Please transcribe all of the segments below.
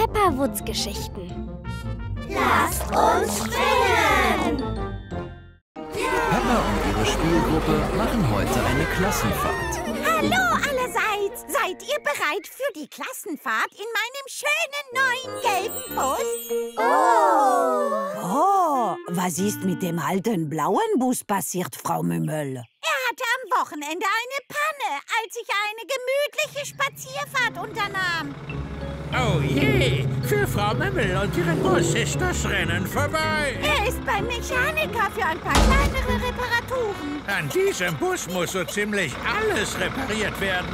Pepperwoods-Geschichten. Lasst uns spinnen! Peppa und ihre Spielgruppe machen heute eine Klassenfahrt. Hallo allerseits! Seid ihr bereit für die Klassenfahrt in meinem schönen neuen gelben Bus? Oh, was ist mit dem alten blauen Bus passiert, Frau Mümmel? Er hatte am Wochenende eine Panne, als ich eine gemütliche Spazierfahrt unternahm. Oh je, für Frau Mümmel und ihren Bus ist das Rennen vorbei. Er ist beim Mechaniker für ein paar kleinere Reparaturen. An diesem Bus muss so ziemlich alles repariert werden.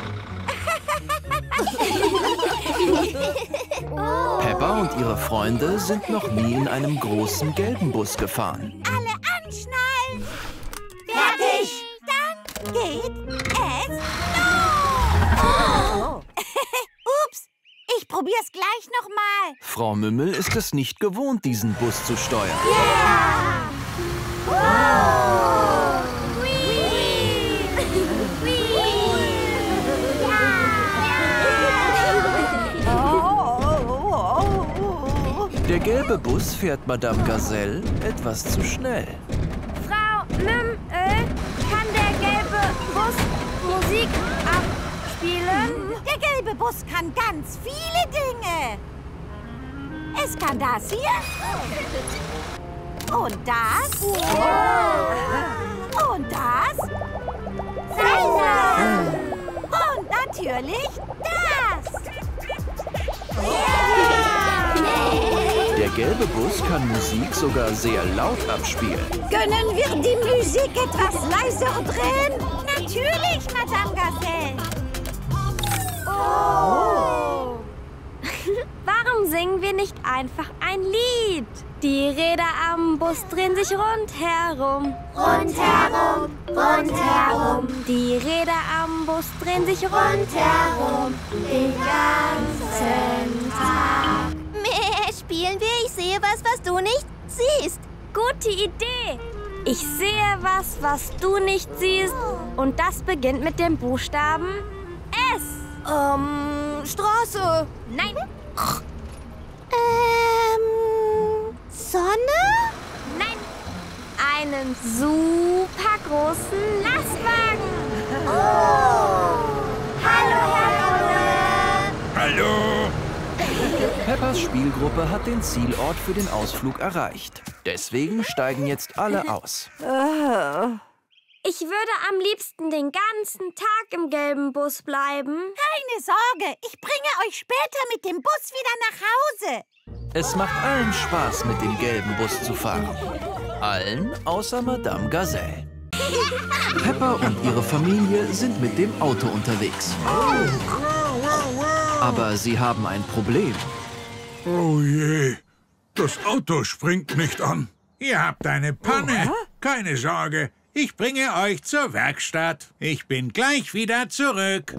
Peppa und ihre Freunde sind noch nie in einem großen gelben Bus gefahren. Alle anschnallen! Fertig! Dann geht es los! Ups! Ich probier's gleich nochmal. Frau Mümmel ist es nicht gewohnt, diesen Bus zu steuern. Yeah! Wow! Der gelbe Bus fährt Madame Gazelle etwas zu schnell. Frau Mümmel, kann der gelbe Bus Musik abspielen? Der gelbe Bus kann ganz viele Dinge. Es kann das hier. Und das. Und das. Und natürlich das. Der gelbe Bus kann Musik sogar sehr laut abspielen. Können wir die Musik etwas leiser drehen? Natürlich, Madame Gazelle. Oh. Warum singen wir nicht einfach ein Lied? Die Räder am Bus drehen sich rundherum. Rundherum, rundherum. Die Räder am Bus drehen sich rundherum. Den ganzen Tag. Spielen wir? Ich sehe was du nicht siehst. Gute Idee. Ich sehe was du nicht siehst. Und das beginnt mit dem Buchstaben S. Straße. Nein. Sonne? Nein. Einen super großen Lastwagen. Oh. Hallo, Herr Bulle. Hallo. Peppas Spielgruppe hat den Zielort für den Ausflug erreicht. Deswegen steigen jetzt alle aus. Ich würde am liebsten den ganzen Tag im gelben Bus bleiben. Keine Sorge, ich bringe euch später mit dem Bus wieder nach Hause. Es macht allen Spaß, mit dem gelben Bus zu fahren. Allen außer Madame Gazelle. Peppa und ihre Familie sind mit dem Auto unterwegs. Aber sie haben ein Problem. Oh je, das Auto springt nicht an. Ihr habt eine Panne. Keine Sorge, ich bringe euch zur Werkstatt. Ich bin gleich wieder zurück.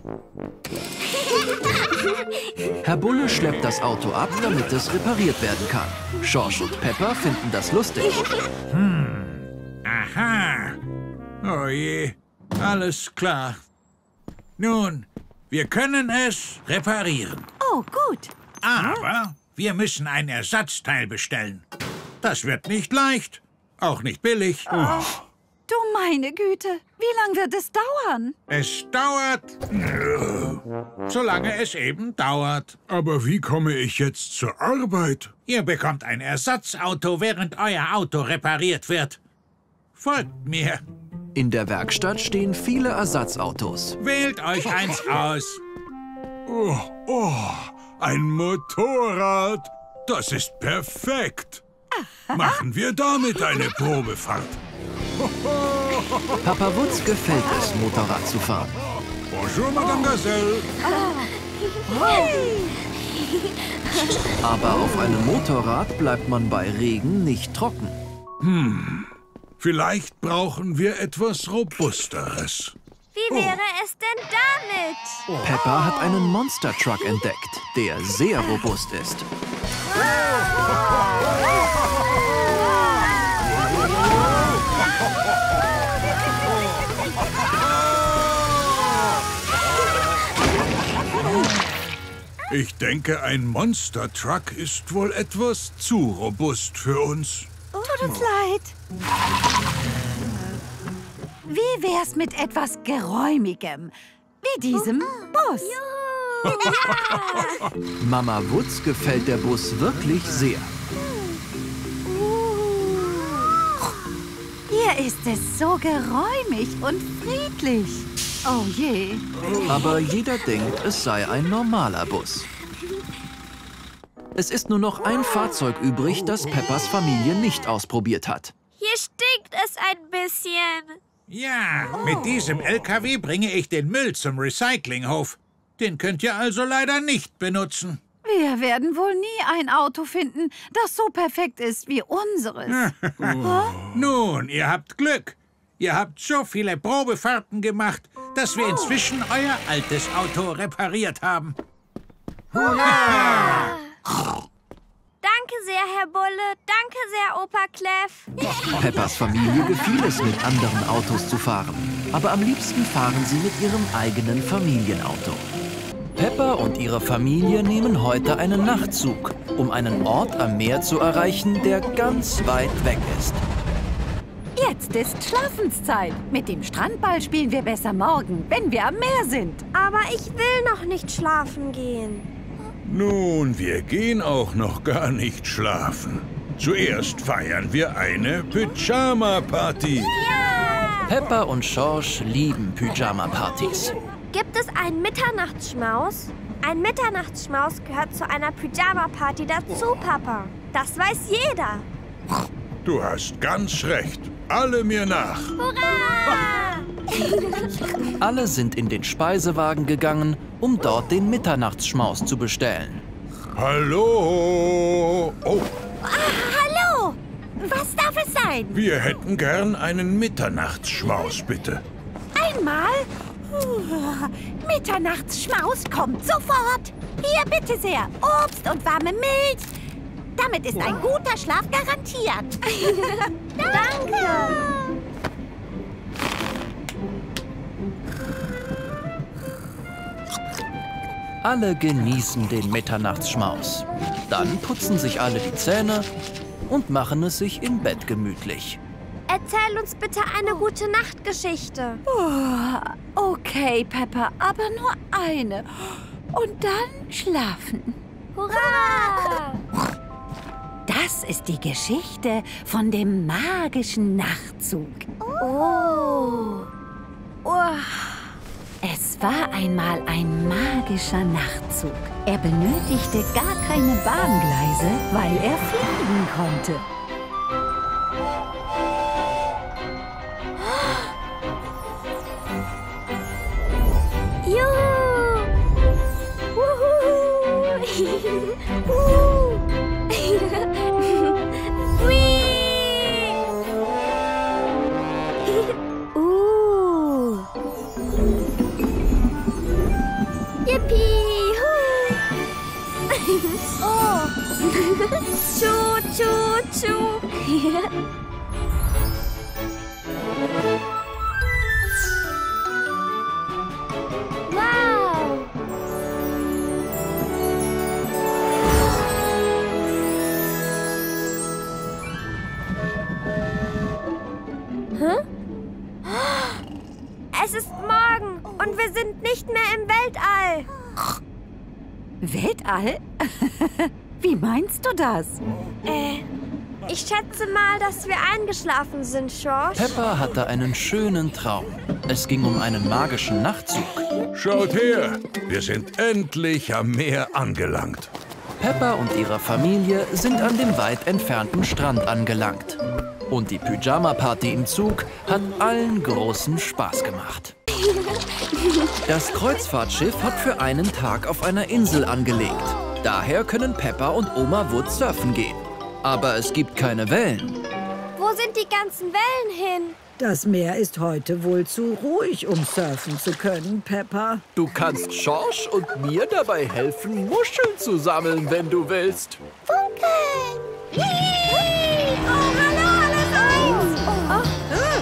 Herr Bulle schleppt das Auto ab, damit es repariert werden kann. Schorsch und Peppa finden das lustig. Aha. Oh je, alles klar. Nun, wir können es reparieren. Oh, gut. Aber wir müssen ein Ersatzteil bestellen. Das wird nicht leicht, auch nicht billig. Du meine Güte, wie lange wird es dauern? Es dauert, solange es eben dauert. Aber wie komme ich jetzt zur Arbeit? Ihr bekommt ein Ersatzauto, während euer Auto repariert wird. Folgt mir. In der Werkstatt stehen viele Ersatzautos. Wählt euch eins aus. Oh, ein Motorrad. Das ist perfekt. Machen wir damit eine Probefahrt. Papa Wutz gefällt es, Motorrad zu fahren. Bonjour, Madame Gazelle. Aber auf einem Motorrad bleibt man bei Regen nicht trocken. Vielleicht brauchen wir etwas Robusteres. Wie wäre es denn damit? Peppa hat einen Monster Truck entdeckt, der sehr robust ist. Ich denke, ein Monster-Truck ist wohl etwas zu robust für uns. Tut uns leid. Wie wär's mit etwas Geräumigem? Wie diesem Bus. Mama Wutz gefällt der Bus wirklich sehr. Hier ist es so geräumig und friedlich. Oh je. Aber jeder denkt, es sei ein normaler Bus. Es ist nur noch ein Fahrzeug übrig, das Peppas Familie nicht ausprobiert hat. Hier stinkt es ein bisschen. Ja, mit diesem LKW bringe ich den Müll zum Recyclinghof. Den könnt ihr also leider nicht benutzen. Wir werden wohl nie ein Auto finden, das so perfekt ist wie unseres. Nun, ihr habt Glück. Ihr habt so viele Probefahrten gemacht, dass wir inzwischen euer altes Auto repariert haben. Danke sehr, Herr Bulle. Danke sehr, Opa Clef. Peppas Familie gefiel es, mit anderen Autos zu fahren. Aber am liebsten fahren sie mit ihrem eigenen Familienauto. Peppa und ihre Familie nehmen heute einen Nachtzug, um einen Ort am Meer zu erreichen, der ganz weit weg ist. Jetzt ist Schlafenszeit. Mit dem Strandball spielen wir besser morgen, wenn wir am Meer sind. Aber ich will noch nicht schlafen gehen. Nun, wir gehen auch noch gar nicht schlafen. Zuerst feiern wir eine Pyjama-Party. Peppa und Schorsch lieben Pyjama-Partys. Gibt es einen Mitternachtsschmaus? Ein Mitternachtsschmaus gehört zu einer Pyjama-Party dazu, Papa. Das weiß jeder. Du hast ganz recht. Alle mir nach. Hurra! Alle sind in den Speisewagen gegangen, um dort den Mitternachtsschmaus zu bestellen. Hallo? Oh, Hallo! Was darf es sein? wir hätten gern einen Mitternachtsschmaus, bitte. Einmal? Mitternachtsschmaus kommt sofort. Hier, bitte sehr. Obst und warme Milch. Damit ist ein guter Schlaf garantiert. Danke! Alle genießen den Mitternachtsschmaus. Dann putzen sich alle die Zähne und machen es sich im Bett gemütlich. Erzähl uns bitte eine gute Nachtgeschichte. Okay, Peppa, aber nur eine. Und dann schlafen. Hurra! Das ist die Geschichte von dem magischen Nachtzug. Oh. Es war einmal ein magischer Nachtzug. Er benötigte gar keine Bahngleise, weil er fliegen konnte. Juhu! Wuhu! Yippie! Oh! Tschu, tschu, tschu! Wow! Hä? Es ist morgen und wir sind nicht mehr im Weltall. Weltall? Wie meinst du das? Ich schätze mal, dass wir eingeschlafen sind, Schorsch. Peppa hatte einen schönen Traum. Es ging um einen magischen Nachtzug. Schaut her, wir sind endlich am Meer angelangt. Peppa und ihre Familie sind an dem weit entfernten Strand angelangt. Und die Pyjama-Party im Zug hat allen großen Spaß gemacht. Das Kreuzfahrtschiff hat für einen Tag auf einer Insel angelegt. Daher können Peppa und Oma Wutz surfen gehen. Aber es gibt keine Wellen. Wo sind die ganzen Wellen hin? Das Meer ist heute wohl zu ruhig, um surfen zu können, Peppa. Du kannst Schorsch und mir dabei helfen, Muscheln zu sammeln, wenn du willst.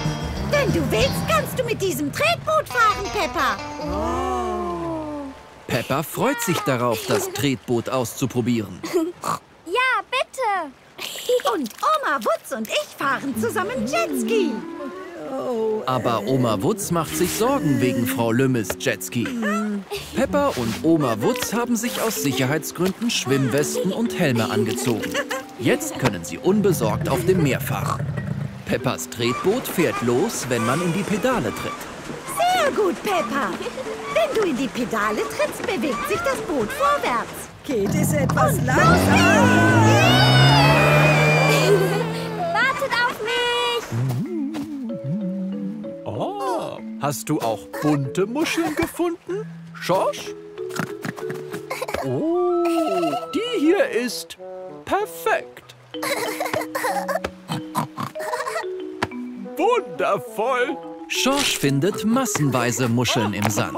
Wenn du willst, kannst du mit diesem Tretboot fahren, Peppa. Peppa freut sich darauf, das Tretboot auszuprobieren. Ja, bitte. Und Oma Wutz und ich fahren zusammen Jetski. Aber Oma Wutz macht sich Sorgen wegen Frau Lümmes Jetski. Peppa und Oma Wutz haben sich aus Sicherheitsgründen Schwimmwesten und Helme angezogen. Jetzt können sie unbesorgt auf dem Meer fahren. Peppas Tretboot fährt los, wenn man in die Pedale tritt. Sehr gut, Peppa. Wenn du in die Pedale trittst, bewegt sich das Boot vorwärts. Geht es etwas langsamer? Wartet auf mich. Oh, hast du auch bunte Muscheln gefunden, Schorsch? Oh, die hier ist perfekt. Wundervoll. Schorsch findet massenweise Muscheln im Sand.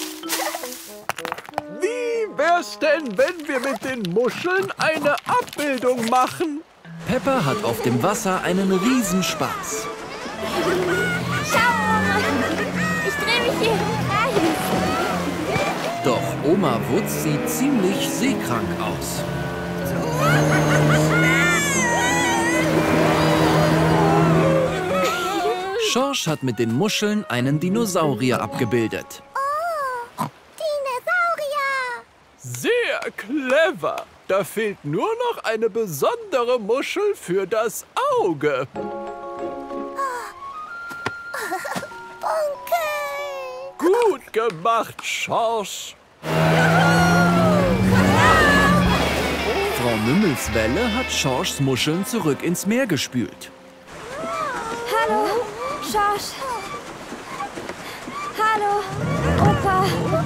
Wie wär's denn, wenn wir mit den Muscheln eine Abbildung machen? Peppa hat auf dem Wasser einen Riesenspaß. Schau, ich drehe mich hier im Kreis. Doch Oma Wutz sieht ziemlich seekrank aus. Schorsch hat mit den Muscheln einen Dinosaurier abgebildet. Oh, Dinosaurier! Sehr clever. Da fehlt nur noch eine besondere Muschel für das Auge. Onkel! Gut gemacht, Schorsch. Frau Mümmels Welle hat Schorschs Muscheln zurück ins Meer gespült. Hallo, Schorsch. Hallo, Opa.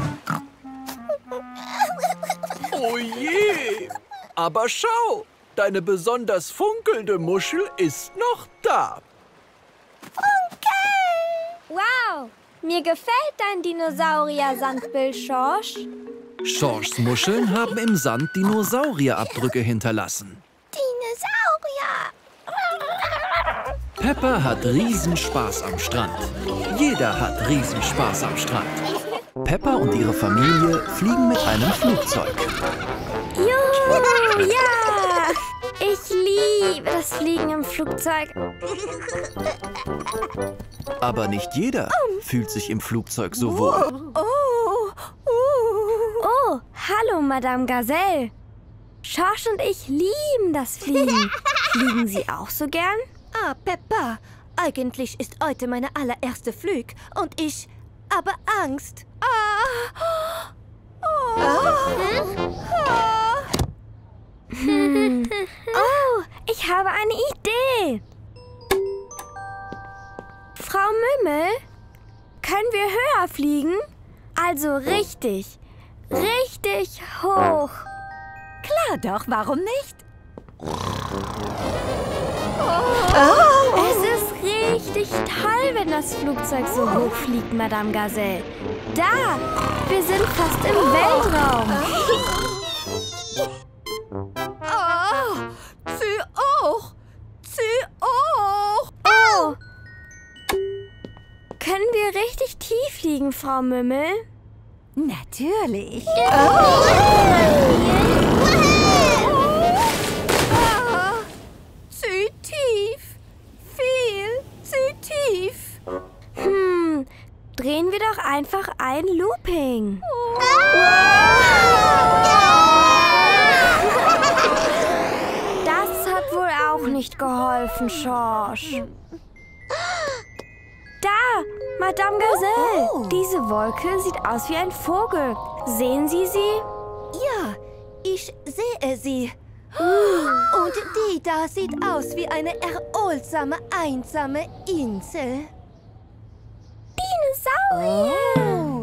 Oh je! Aber schau, deine besonders funkelnde Muschel ist noch da. Wow, mir gefällt dein Dinosaurier-Sandbild, Schorsch. Schorschs Muscheln haben im Sand Dinosaurierabdrücke hinterlassen. Dinosaurier! Peppa hat Riesenspaß am Strand. Jeder hat Riesenspaß am Strand. Peppa und ihre Familie fliegen mit einem Flugzeug. Juhu, ja! Ich liebe das Fliegen im Flugzeug. Aber nicht jeder fühlt sich im Flugzeug so wohl. Oh, hallo, Madame Gazelle. Schorsch und ich lieben das Fliegen. Fliegen Sie auch so gern? Ah, Peppa, eigentlich ist heute meine allererste Flug und ich habe Angst. Oh, ich habe eine Idee. Frau Mümmel, können wir höher fliegen? Also richtig, richtig hoch. Klar doch, warum nicht? Es ist richtig toll, wenn das Flugzeug so hoch fliegt, Madame Gazelle. Da, wir sind fast im Weltraum. Sie auch! Oh! Können wir richtig tief fliegen, Frau Mümmel? Natürlich. Zu tief! Viel zu tief! Drehen wir doch einfach ein Looping. Das hat wohl auch nicht geholfen, Schorsch. Da, Madame Gazelle. Diese Wolke sieht aus wie ein Vogel. Sehen Sie sie? Ja, ich sehe sie. Und die da sieht aus wie eine erholsame, einsame Insel. Dinosaurier.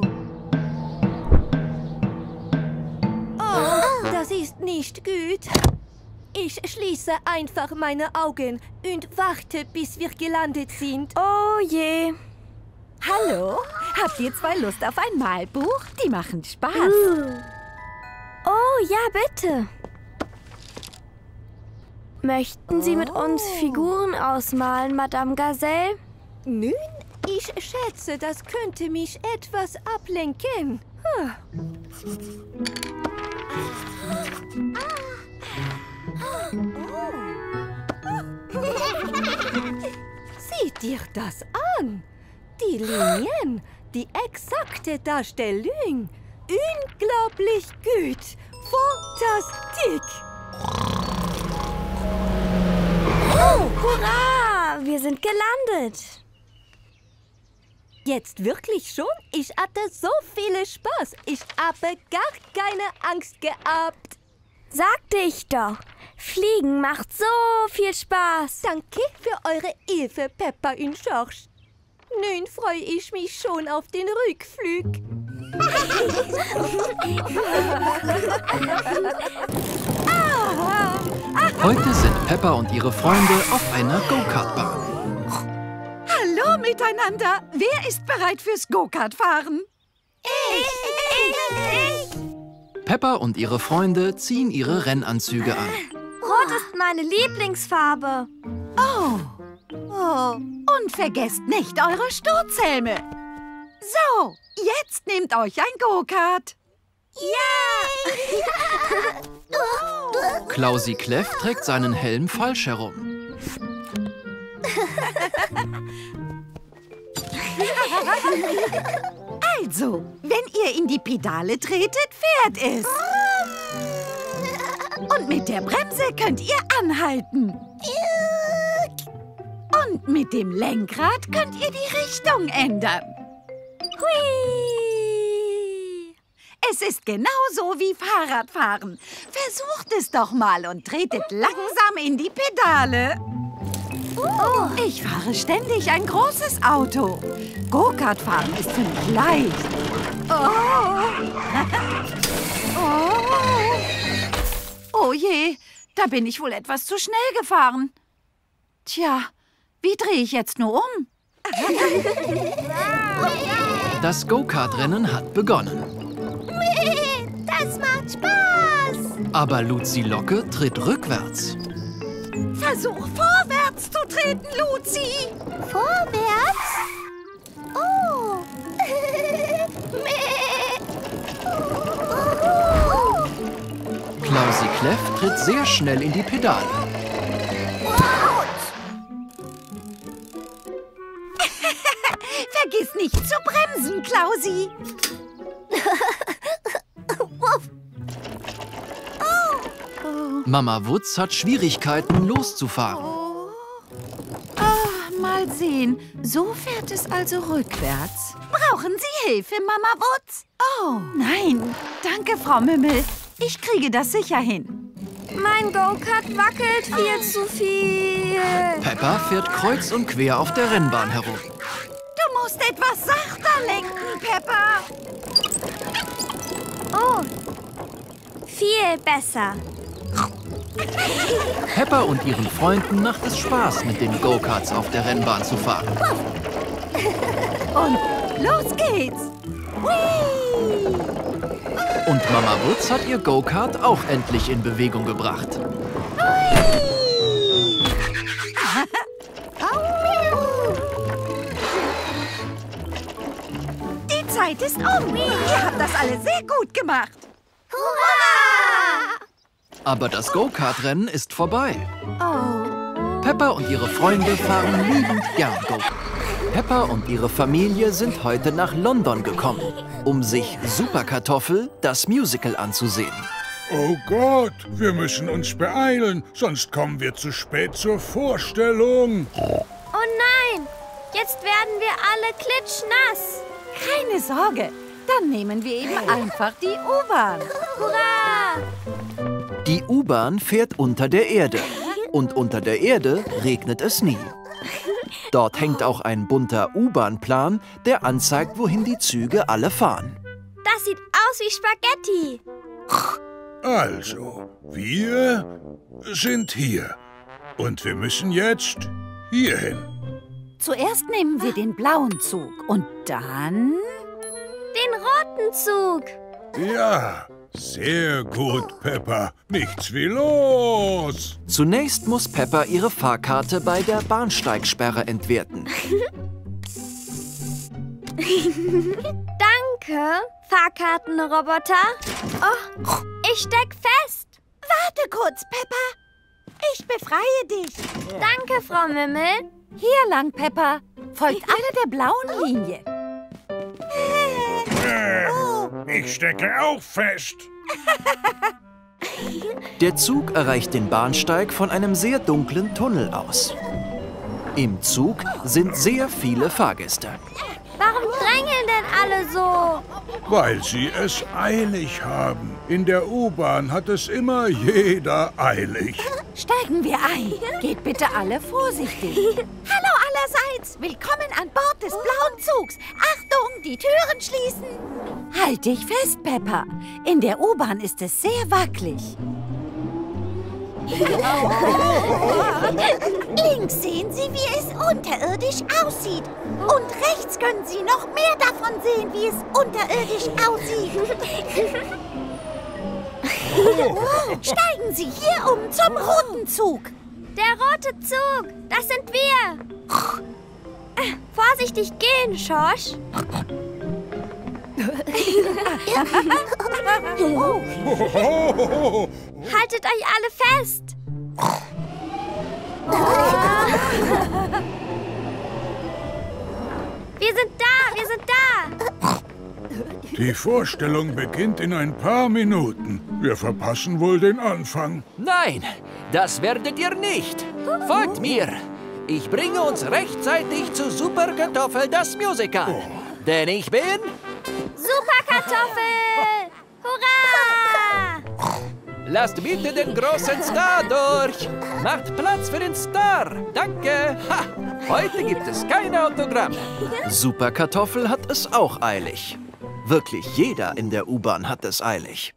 Oh, das ist nicht gut. Ich schließe einfach meine Augen und warte, bis wir gelandet sind. Oh je. Hallo? Habt ihr zwei Lust auf ein Malbuch? Die machen Spaß. Oh ja, bitte. Möchten Sie mit uns Figuren ausmalen, Madame Gazelle? Nun, ich schätze, das könnte mich etwas ablenken. Sieh dir das an. Die Linien, die exakte Darstellung. Unglaublich gut. Fantastik. Oh, hurra! Wir sind gelandet. Jetzt wirklich schon? Ich hatte so viel Spaß. Ich habe gar keine Angst gehabt. Sagte ich doch. Fliegen macht so viel Spaß. Danke für eure Hilfe, Peppa und George. Nun freue ich mich schon auf den Rückflug. Heute sind Peppa und ihre Freunde auf einer Go-Kart-Bahn. Hallo miteinander. Wer ist bereit fürs Go-Kart-Fahren? Peppa und ihre Freunde ziehen ihre Rennanzüge an. Rot ist meine Lieblingsfarbe. Oh. Und vergesst nicht eure Sturzhelme. So, jetzt nehmt euch ein Go-Kart. Klausi Kläff trägt seinen Helm falsch herum. Also, wenn ihr in die Pedale tretet, fährt es. Und mit der Bremse könnt ihr anhalten. Und mit dem Lenkrad könnt ihr die Richtung ändern. Hui! Es ist genauso wie Fahrradfahren. Versucht es doch mal und tretet langsam in die Pedale. Ich fahre ständig ein großes Auto. Go-Kart-Fahren ist für mich leicht. Oh je, da bin ich wohl etwas zu schnell gefahren. Tja, wie drehe ich jetzt nur um? Das Go-Kart-Rennen hat begonnen. Das macht Spaß. Aber Luzi Locke tritt rückwärts. Versuch vorwärts zu treten, Luzi. Vorwärts? Oh. Klausi Kläff tritt sehr schnell in die Pedale. Vergiss nicht zu bremsen, Klausi. Mama Wutz hat Schwierigkeiten, loszufahren. Mal sehen. So fährt es also rückwärts. Brauchen Sie Hilfe, Mama Wutz? Oh, nein. Danke, Frau Mümmel. Ich kriege das sicher hin. Mein Go-Kart wackelt viel zu viel. Peppa fährt kreuz und quer auf der Rennbahn herum. Du musst etwas sachter lenken, Peppa. Oh, viel besser. Peppa und ihren Freunden macht es Spaß, mit den Go-Karts auf der Rennbahn zu fahren. Und los geht's. Whee! Und Mama Wutz hat ihr Go-Kart auch endlich in Bewegung gebracht. Die Zeit ist um. Ihr habt das alle sehr gut gemacht. Aber das Go-Kart-Rennen ist vorbei. Oh. Peppa und ihre Freunde fahren liebend gern Go-Kart. Peppa und ihre Familie sind heute nach London gekommen, um sich Superkartoffel, das Musical, anzusehen. Oh Gott, wir müssen uns beeilen, sonst kommen wir zu spät zur Vorstellung. Oh nein, jetzt werden wir alle klitschnass. Keine Sorge. Dann nehmen wir eben einfach die U-Bahn. Hurra! Die U-Bahn fährt unter der Erde. Und unter der Erde regnet es nie. Dort hängt auch ein bunter U-Bahn-Plan, der anzeigt, wohin die Züge alle fahren. Das sieht aus wie Spaghetti. Also, wir sind hier. Und wir müssen jetzt hierhin. Zuerst nehmen wir den blauen Zug und dann... Den roten Zug. Ja, sehr gut, Peppa. Nichts wie los. Zunächst muss Peppa ihre Fahrkarte bei der Bahnsteigsperre entwerten. Danke. Fahrkartenroboter. Oh, ich steck fest. Warte kurz, Peppa. Ich befreie dich. Danke, Frau Mümmel. Hier lang, Peppa. Folgt alle der blauen Linie. Ich stecke auch fest. Der Zug erreicht den Bahnsteig von einem sehr dunklen Tunnel aus. Im Zug sind sehr viele Fahrgäste. Warum drängeln denn alle so? Weil sie es eilig haben. In der U-Bahn hat es immer jeder eilig. Steigen wir ein. Geht bitte alle vorsichtig. Hallo allerseits. Willkommen an Bord des blauen Zugs. Achtung, die Türen schließen. Halt dich fest, Peppa. In der U-Bahn ist es sehr wackelig. Links sehen Sie, wie es unterirdisch aussieht. Und rechts können Sie noch mehr davon sehen, wie es unterirdisch aussieht. Steigen Sie hier um zum roten Zug. Der rote Zug, das sind wir. Vorsichtig gehen, Schorsch. Haltet euch alle fest. Wir sind da. Die Vorstellung beginnt in ein paar Minuten. Wir verpassen wohl den Anfang. Nein, das werdet ihr nicht. Folgt mir. Ich bringe uns rechtzeitig zu Superkartoffel, das Musical. Denn ich bin... Superkartoffel! Hurra! Lasst bitte den großen Star durch. Macht Platz für den Star. Danke. Ha, heute gibt es keine Autogramme. Superkartoffel hat es auch eilig. Wirklich jeder in der U-Bahn hat es eilig.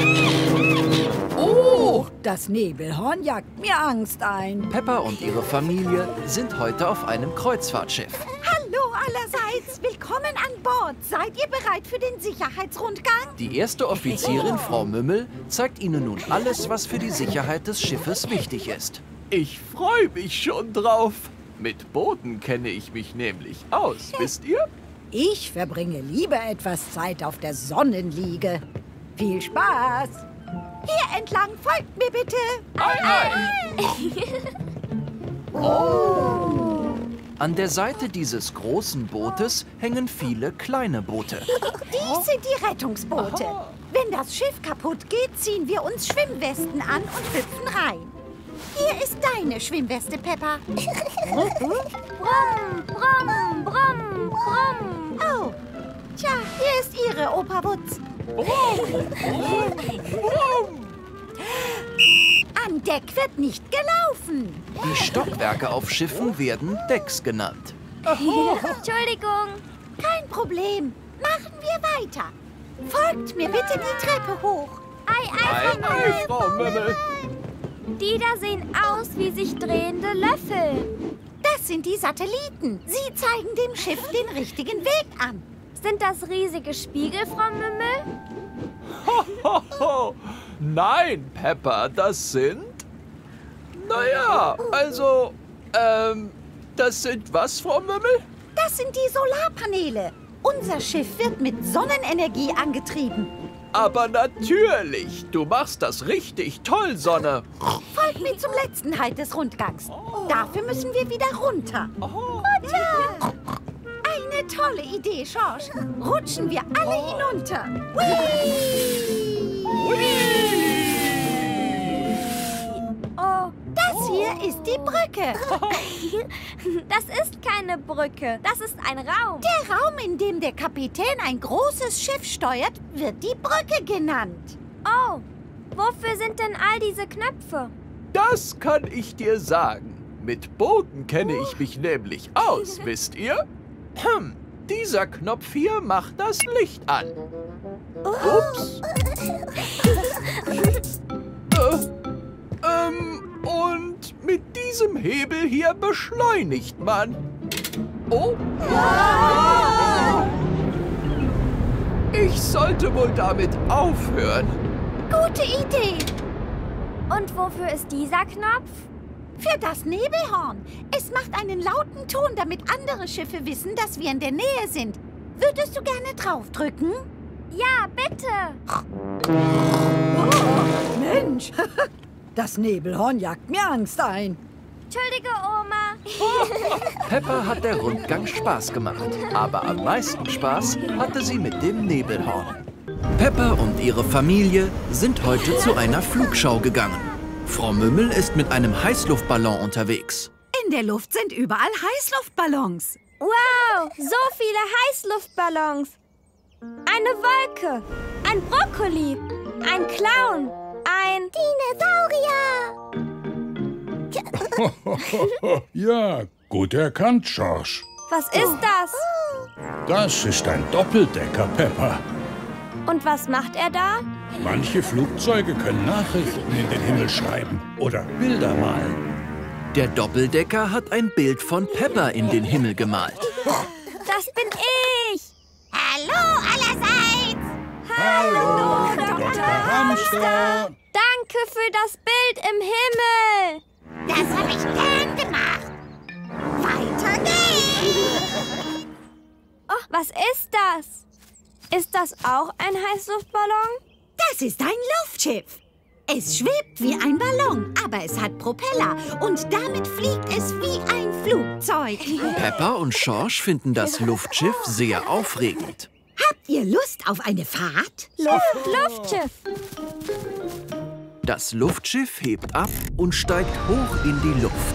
Oh, das Nebelhorn jagt mir Angst ein. Peppa und ihre Familie sind heute auf einem Kreuzfahrtschiff. Hallo allerseits. Willkommen an Bord. Seid ihr bereit für den Sicherheitsrundgang? Die erste Offizierin, Frau Mümmel, zeigt Ihnen nun alles, was für die Sicherheit des Schiffes wichtig ist. Ich freue mich schon drauf. Mit Booten kenne ich mich nämlich aus, wisst ihr? Ich verbringe lieber etwas Zeit auf der Sonnenliege. Viel Spaß! Hier entlang, folgt mir bitte. An der Seite dieses großen Bootes hängen viele kleine Boote. Dies sind die Rettungsboote. Wenn das Schiff kaputt geht, ziehen wir uns Schwimmwesten an und hüpfen rein. Hier ist deine Schwimmweste, Peppa. Brumm, brumm, brumm, brumm. Oh, tja, hier ist ihre, Opa Wutz. An Deck wird nicht gelaufen. Die Stockwerke auf Schiffen werden Decks genannt. Entschuldigung. Kein Problem. Machen wir weiter. Folgt mir bitte die Treppe hoch. Ei, Frau Mümmel. Die da sehen aus wie sich drehende Löffel. Das sind die Satelliten. Sie zeigen dem Schiff den richtigen Weg an. Sind das riesige Spiegel, Frau Mümmel? Nein, Peppa, das sind... Naja, also, das sind was, Frau Mümmel? Das sind die Solarpaneele. Unser Schiff wird mit Sonnenenergie angetrieben. Aber natürlich, du machst das richtig toll, Sonne. Folgt mir zum letzten Halt des Rundgangs. Dafür müssen wir wieder runter. Runter! Eine tolle Idee, Schorsch. Rutschen wir alle hinunter. Whee! Oh, Das hier ist die Brücke. das ist keine Brücke. Das ist ein Raum. Der Raum, in dem der Kapitän ein großes Schiff steuert, wird die Brücke genannt. Oh, wofür sind denn all diese Knöpfe? Das kann ich dir sagen. Mit Booten kenne ich mich nämlich aus, wisst ihr? Dieser Knopf hier macht das Licht an. Ups. Und mit diesem Hebel hier beschleunigt man. Oh. Ich sollte wohl damit aufhören. Gute Idee. Und wofür ist dieser Knopf? Für das Nebelhorn. Es macht einen lauten Ton, damit andere Schiffe wissen, dass wir in der Nähe sind. Würdest du gerne draufdrücken? Ja, bitte. Oh, Mensch, das Nebelhorn jagt mir Angst ein. Entschuldige, Oma. Peppa hat der Rundgang Spaß gemacht, aber am meisten Spaß hatte sie mit dem Nebelhorn. Peppa und ihre Familie sind heute zu einer Flugschau gegangen. Frau Mümmel ist mit einem Heißluftballon unterwegs. In der Luft sind überall Heißluftballons. Wow, so viele Heißluftballons. Eine Wolke, ein Brokkoli, ein Clown, ein Dinosaurier. Ja, gut erkannt, George. Was ist das? Das ist ein Doppeldecker, Peppa. Und was macht er da? Manche Flugzeuge können Nachrichten in den Himmel schreiben oder Bilder malen. Der Doppeldecker hat ein Bild von Peppa in den Himmel gemalt. Das bin ich. Hallo allerseits. Hallo, Dr. Hamster. Danke für das Bild im Himmel. Das habe ich gern gemacht. Weiter geht's. Oh, was ist das? Ist das auch ein Heißluftballon? Das ist ein Luftschiff. Es schwebt wie ein Ballon, aber es hat Propeller und damit fliegt es wie ein Flugzeug. Peppa und George finden das Luftschiff sehr aufregend. Habt ihr Lust auf eine Fahrt? Luftschiff. Das Luftschiff hebt ab und steigt hoch in die Luft.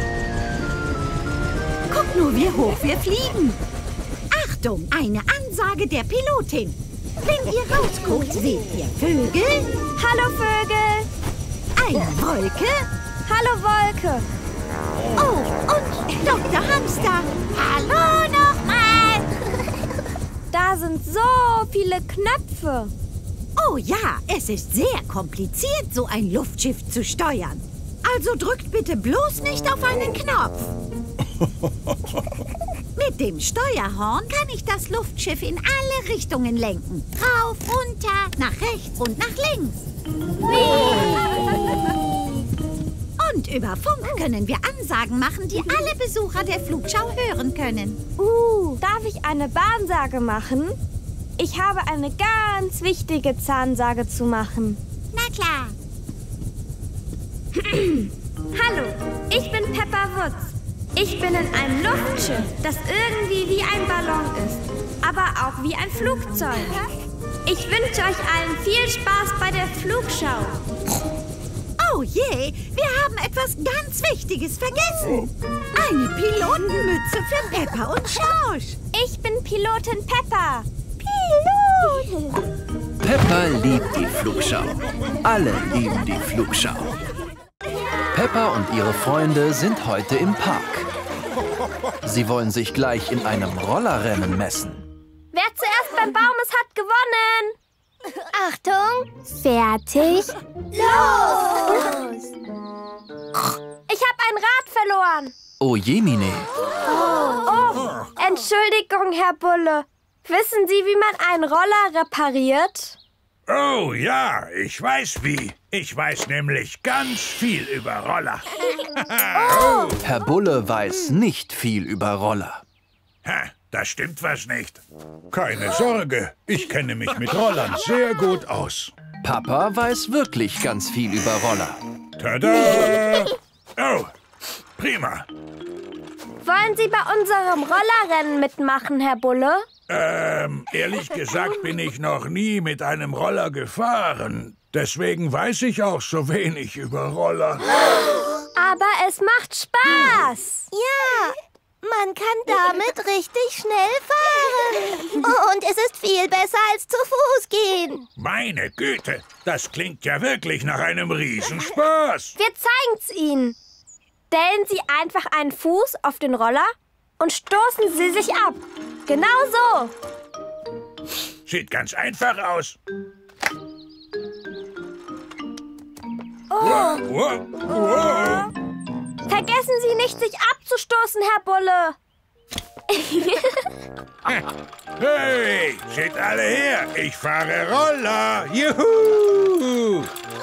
Guckt nur, wie hoch wir fliegen. Achtung, eine Ansage der Pilotin. Wenn ihr rausguckt, seht ihr Vögel, Hallo Vögel. eine Wolke, Hallo Wolke. oh, und Dr. Hamster. Hallo nochmal. Da sind so viele Knöpfe. Oh ja, es ist sehr kompliziert, so ein Luftschiff zu steuern. Also drückt bitte bloß nicht auf einen Knopf. Mit dem Steuerhorn kann ich das Luftschiff in alle Richtungen lenken. Rauf, runter, nach rechts und nach links. Und über Funk können wir Ansagen machen, die alle Besucher der Flugschau hören können. Darf ich eine Bahnsage machen? Ich habe eine ganz wichtige Zahnsage zu machen. Na klar. Hallo, ich bin Peppa Wutz. Ich bin in einem Luftschiff, das irgendwie wie ein Ballon ist, aber auch wie ein Flugzeug. Ich wünsche euch allen viel Spaß bei der Flugschau. Oh je, wir haben etwas ganz Wichtiges vergessen. Eine Pilotenmütze für Peppa und George. Ich bin Pilotin Peppa. Pilot. Peppa liebt die Flugschau. Alle lieben die Flugschau. Peppa und ihre Freunde sind heute im Park. Sie wollen sich gleich in einem Rollerrennen messen. Wer zuerst beim Baum ist, hat gewonnen. Achtung. Fertig. Los. Ich habe ein Rad verloren. Oh Jemine, Oh, Entschuldigung, Herr Bulle. Wissen Sie, wie man einen Roller repariert? Oh ja, ich weiß wie. Ich weiß nämlich ganz viel über Roller. Herr Bulle weiß nicht viel über Roller. Ha, da stimmt was nicht. Keine Sorge, ich kenne mich mit Rollern sehr gut aus. Papa weiß wirklich ganz viel über Roller. Tada! Oh, prima. Wollen Sie bei unserem Rollerrennen mitmachen, Herr Bulle? Ehrlich gesagt bin ich noch nie mit einem Roller gefahren. Deswegen weiß ich auch so wenig über Roller. Aber es macht Spaß. Ja, man kann damit richtig schnell fahren. Und es ist viel besser als zu Fuß gehen. Meine Güte, das klingt ja wirklich nach einem Riesenspaß. Wir zeigen's Ihnen. Stellen Sie einfach einen Fuß auf den Roller und stoßen Sie sich ab. Genau so. Sieht ganz einfach aus. Oh. Wow, wow. Vergessen Sie nicht, sich abzustoßen, Herr Bulle. Hey, seht alle her, ich fahre Roller. Juhu!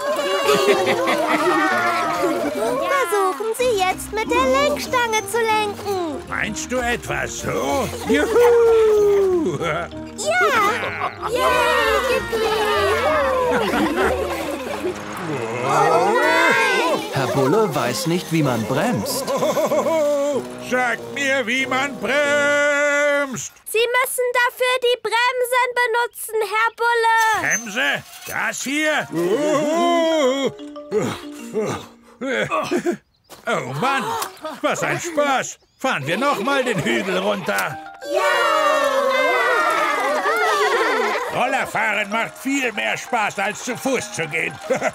Versuchen Sie jetzt mit der Lenkstange zu lenken. Meinst du etwa so? Juhu! Herr Bulle weiß nicht, wie man bremst. Sagt mir, wie man bremst. Sie müssen dafür die Bremsen benutzen, Herr Bulle. Bremse, das hier. Oh Mann, was ein Spaß. Fahren wir noch mal den Hügel runter. Rollerfahren macht viel mehr Spaß, als zu Fuß zu gehen.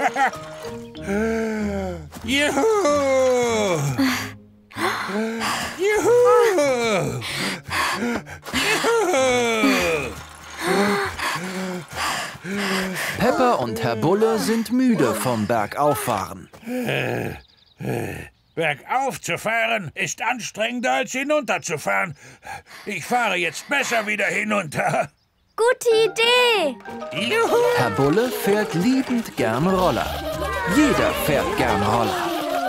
Juhu! Juhu! Juhu! Peppa und Herr Bulle sind müde vom Bergauffahren. Bergauf zu fahren ist anstrengender als hinunterzufahren. Ich fahre jetzt besser wieder hinunter. Gute Idee. Juhu! Herr Bulle fährt liebend gern Roller. Jeder fährt gern Roller.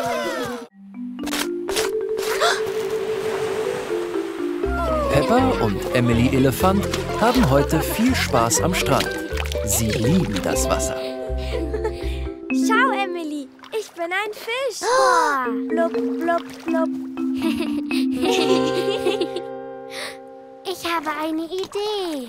Peppa und Emily Elefant haben heute viel Spaß am Strand. Sie lieben das Wasser. Schau, Emily, ich bin ein Fisch. Blub, blub, blub. Ich habe eine Idee.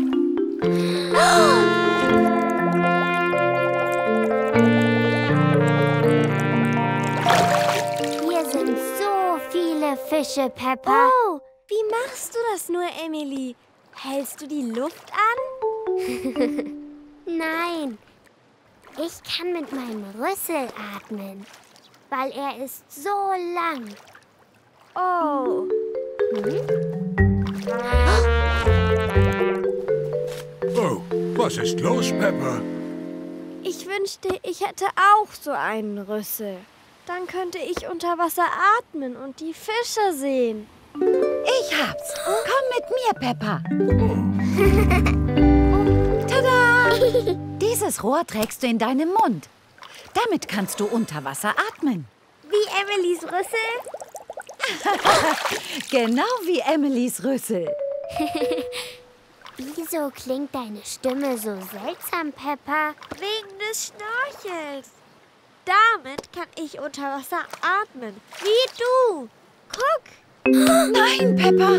Hier sind so viele Fische, Peppa. Oh, wie machst du das nur, Emily? Hältst du die Luft an? Nein, ich kann mit meinem Rüssel atmen, weil er ist so lang. Oh. Oh, was ist los, Peppa? Ich wünschte, ich hätte auch so einen Rüssel. Dann könnte ich unter Wasser atmen und die Fische sehen. Ich hab's. Komm mit mir, Peppa. Tada! Dieses Rohr trägst du in deinem Mund. Damit kannst du unter Wasser atmen. Wie Emilys Rüssel? Genau wie Emilys Rüssel. Wieso klingt deine Stimme so seltsam, Peppa? Wegen des Schnorchels. Damit kann ich unter Wasser atmen. Wie du. Guck. Nein, Peppa.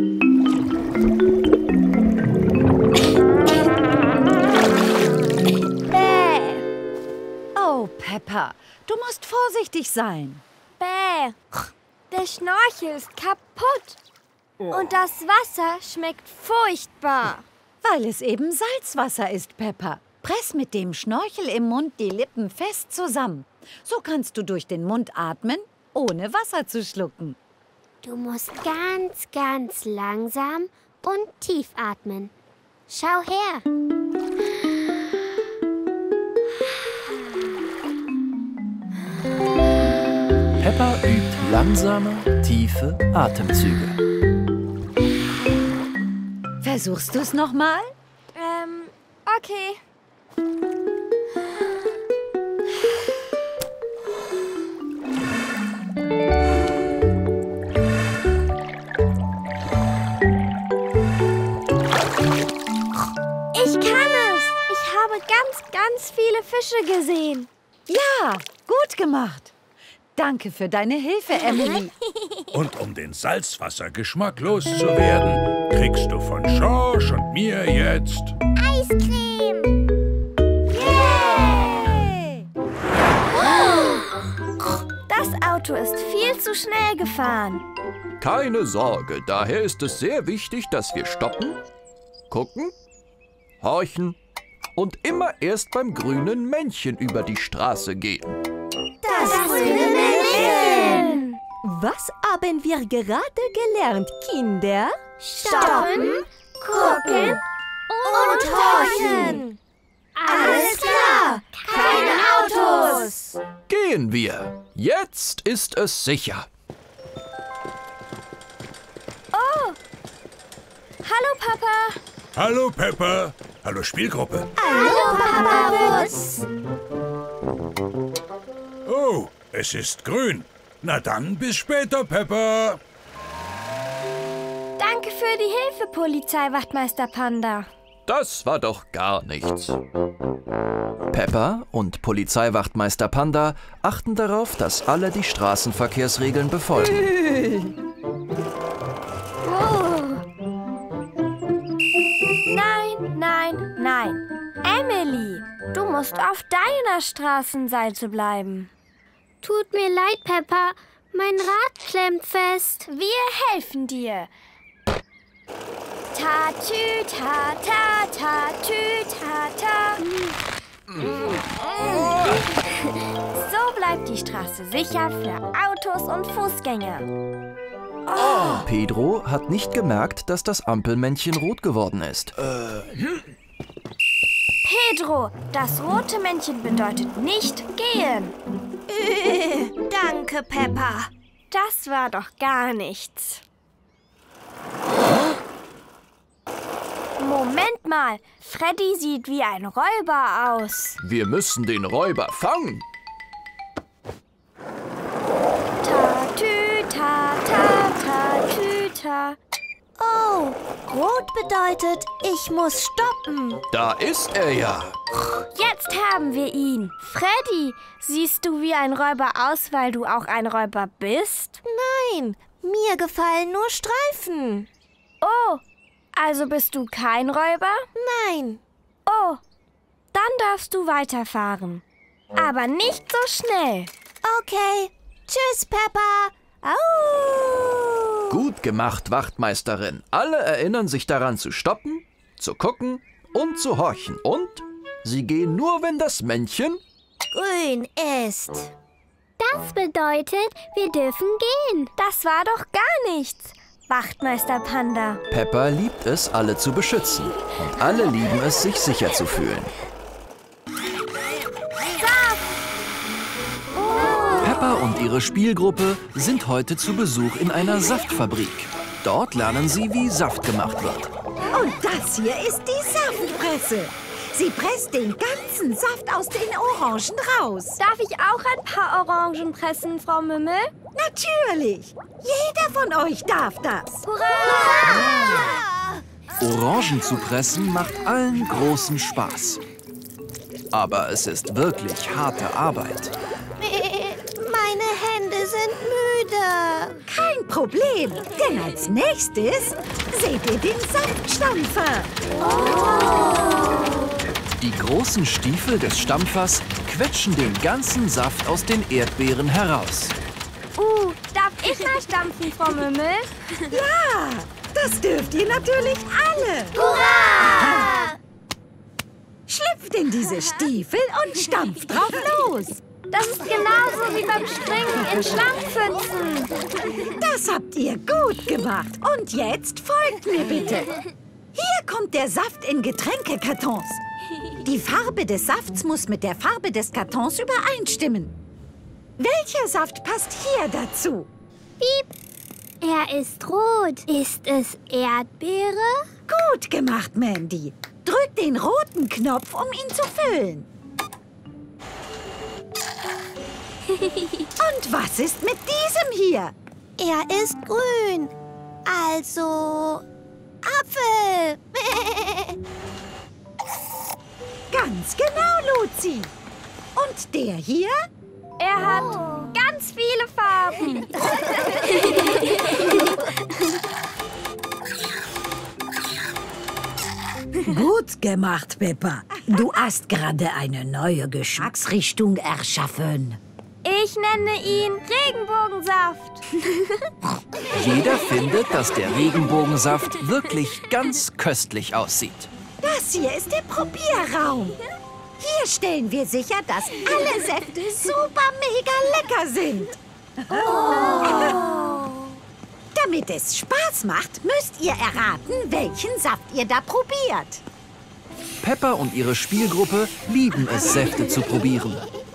Bäh. Oh, Peppa, du musst vorsichtig sein. Bäh. Der Schnorchel ist kaputt. Und das Wasser schmeckt furchtbar. Weil es eben Salzwasser ist, Peppa. Press mit dem Schnorchel im Mund die Lippen fest zusammen. So kannst du durch den Mund atmen, ohne Wasser zu schlucken. Du musst ganz, ganz langsam und tief atmen. Schau her. Peppa übt langsame, tiefe Atemzüge. Versuchst du es nochmal? Okay. Ich kann es. Ich habe ganz viele Fische gesehen. Ja, gut gemacht. Danke für deine Hilfe, Emily. Und um den Salzwassergeschmack loszuwerden, kriegst du von Schorsch und mir jetzt Eiscreme. Yay! Das Auto ist viel zu schnell gefahren. Keine Sorge, daher ist es sehr wichtig, dass wir stoppen, gucken, horchen und immer erst beim grünen Männchen über die Straße gehen. Das grüne Männchen! Was haben wir gerade gelernt, Kinder? Stoppen, gucken und horchen. Alles klar, keine Autos. Gehen wir. Jetzt ist es sicher. Oh, hallo Papa. Hallo Peppa. Hallo Spielgruppe. Hallo Papa Wutz. Oh, es ist grün. Na dann, bis später, Peppa. Danke für die Hilfe, Polizeiwachtmeister Panda. Das war doch gar nichts. Peppa und Polizeiwachtmeister Panda achten darauf, dass alle die Straßenverkehrsregeln befolgen. Nein, nein, nein. Emily, du musst auf deiner Straßenseite bleiben. Tut mir leid, Peppa. Mein Rad klemmt fest. Wir helfen dir. Ta-tü, ta-ta-ta-tü, ta-ta. So bleibt die Straße sicher für Autos und Fußgänger. Pedro hat nicht gemerkt, dass das Ampelmännchen rot geworden ist. Pedro, das rote Männchen bedeutet nicht gehen. Danke, Peppa. Das war doch gar nichts. Moment mal, Freddy sieht wie ein Räuber aus. Wir müssen den Räuber fangen. Ta-tü, ta-ta-ta-tü, ta. Oh, rot bedeutet, ich muss stoppen. Da ist er ja. Jetzt haben wir ihn. Freddy, siehst du wie ein Räuber aus, weil du auch ein Räuber bist? Nein, mir gefallen nur Streifen. Oh, also bist du kein Räuber? Nein. Oh, dann darfst du weiterfahren. Aber nicht so schnell. Okay. Tschüss, Peppa. Au! Gut gemacht, Wachtmeisterin. Alle erinnern sich daran zu stoppen, zu gucken und zu horchen. Und sie gehen nur, wenn das Männchen grün ist. Das bedeutet, wir dürfen gehen. Das war doch gar nichts, Wachtmeister Panda. Peppa liebt es, alle zu beschützen. Und alle lieben es, sich sicher zu fühlen. Peppa und ihre Spielgruppe sind heute zu Besuch in einer Saftfabrik. Dort lernen sie, wie Saft gemacht wird. Und das hier ist die Saftpresse. Sie presst den ganzen Saft aus den Orangen raus. Darf ich auch ein paar Orangen pressen, Frau Mümmel? Natürlich. Jeder von euch darf das. Hurra! Orangen zu pressen macht allen großen Spaß. Aber es ist wirklich harte Arbeit. Meine Hände sind müde. Kein Problem, denn als nächstes seht ihr den Saftstampfer. Die großen Stiefel des Stampfers quetschen den ganzen Saft aus den Erdbeeren heraus. Darf ich mal stampfen, Frau Mümmel? Ja, das dürft ihr natürlich alle. Hurra! Schlüpft in diese Stiefel und stampft drauf los. Das ist genauso wie beim Springen in Schlangenpfützen. Das habt ihr gut gemacht. Und jetzt folgt mir bitte. Hier kommt der Saft in Getränkekartons. Die Farbe des Safts muss mit der Farbe des Kartons übereinstimmen. Welcher Saft passt hier dazu? Piep. Er ist rot. Ist es Erdbeere? Gut gemacht, Mandy. Drück den roten Knopf, um ihn zu füllen. Und was ist mit diesem hier? Er ist grün. Also Apfel. Ganz genau, Luzi. Und der hier? Er hat ganz viele Farben. Gut gemacht, Peppa. Du hast gerade eine neue Geschmacksrichtung erschaffen. Ich nenne ihn Regenbogensaft. Jeder findet, dass der Regenbogensaft wirklich ganz köstlich aussieht. Das hier ist der Probierraum. Hier stellen wir sicher, dass alle Säfte super mega lecker sind. Damit es Spaß macht, müsst ihr erraten, welchen Saft ihr da probiert. Peppa und ihre Spielgruppe lieben es, Säfte zu probieren.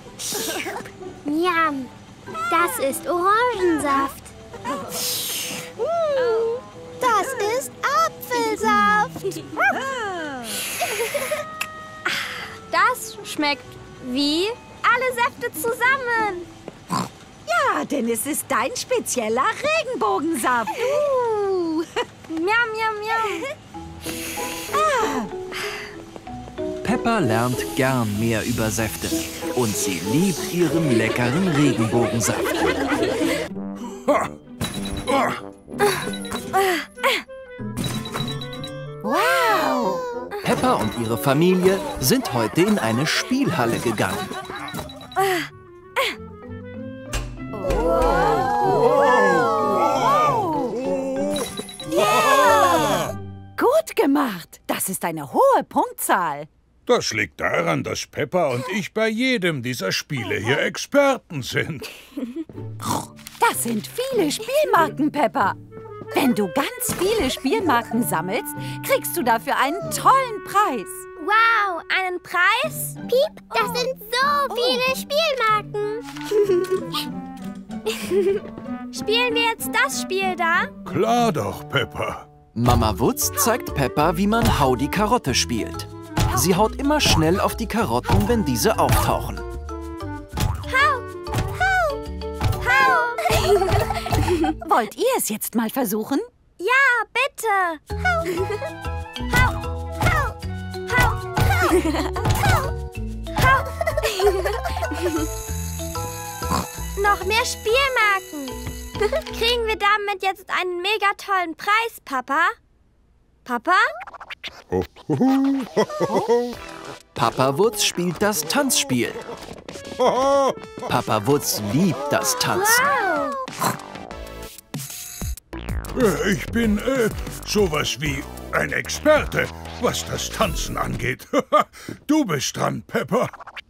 Njam. Das ist Orangensaft. Das ist Apfelsaft. Das schmeckt wie alle Säfte zusammen. Ja, denn es ist dein spezieller Regenbogensaft. Miau, miau, miau. Peppa lernt gern mehr über Säfte. Und sie liebt ihren leckeren Regenbogensaft. Wow! Peppa und ihre Familie sind heute in eine Spielhalle gegangen. Gut gemacht. Das ist eine hohe Punktzahl. Das liegt daran, dass Peppa und ich bei jedem dieser Spiele hier Experten sind. Das sind viele Spielmarken, Peppa. Wenn du ganz viele Spielmarken sammelst, kriegst du dafür einen tollen Preis. Wow, einen Preis? Piep, das sind so viele Spielmarken. Spielen wir jetzt das Spiel da? Klar doch, Peppa. Mama Wutz zeigt Peppa, wie man Hau die Karotte spielt. Sie haut immer schnell auf die Karotten, wenn diese auftauchen. Hau! Hau! Hau! Wollt ihr es jetzt mal versuchen? Ja, bitte! Hau! Hau! Hau! Hau! Hau! Noch mehr Spielmarken! Kriegen wir damit jetzt einen mega tollen Preis, Papa? Papa? Papa Wutz spielt das Tanzspiel. Papa Wutz liebt das Tanzen. Ich bin sowas wie ein Experte, was das Tanzen angeht. Du bist dran, Peppa.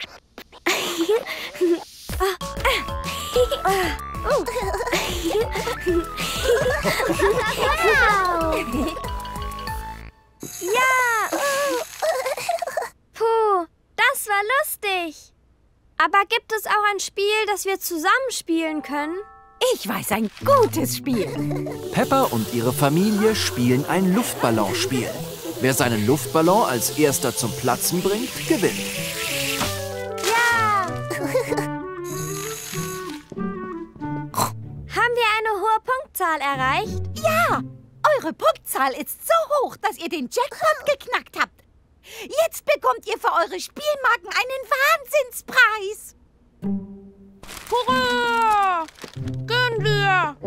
Ja! Puh, das war lustig. Aber gibt es auch ein Spiel, das wir zusammen spielen können? Ich weiß ein gutes Spiel. Peppa und ihre Familie spielen ein Luftballonspiel. Wer seinen Luftballon als erster zum Platzen bringt, gewinnt. Ja! Haben wir eine hohe Punktzahl erreicht? Ja, eure Punktzahl ist so hoch, dass ihr den Jackpot geknackt habt. Jetzt bekommt ihr für eure Spielmarken einen Wahnsinnspreis. Hurra! Gehen wir!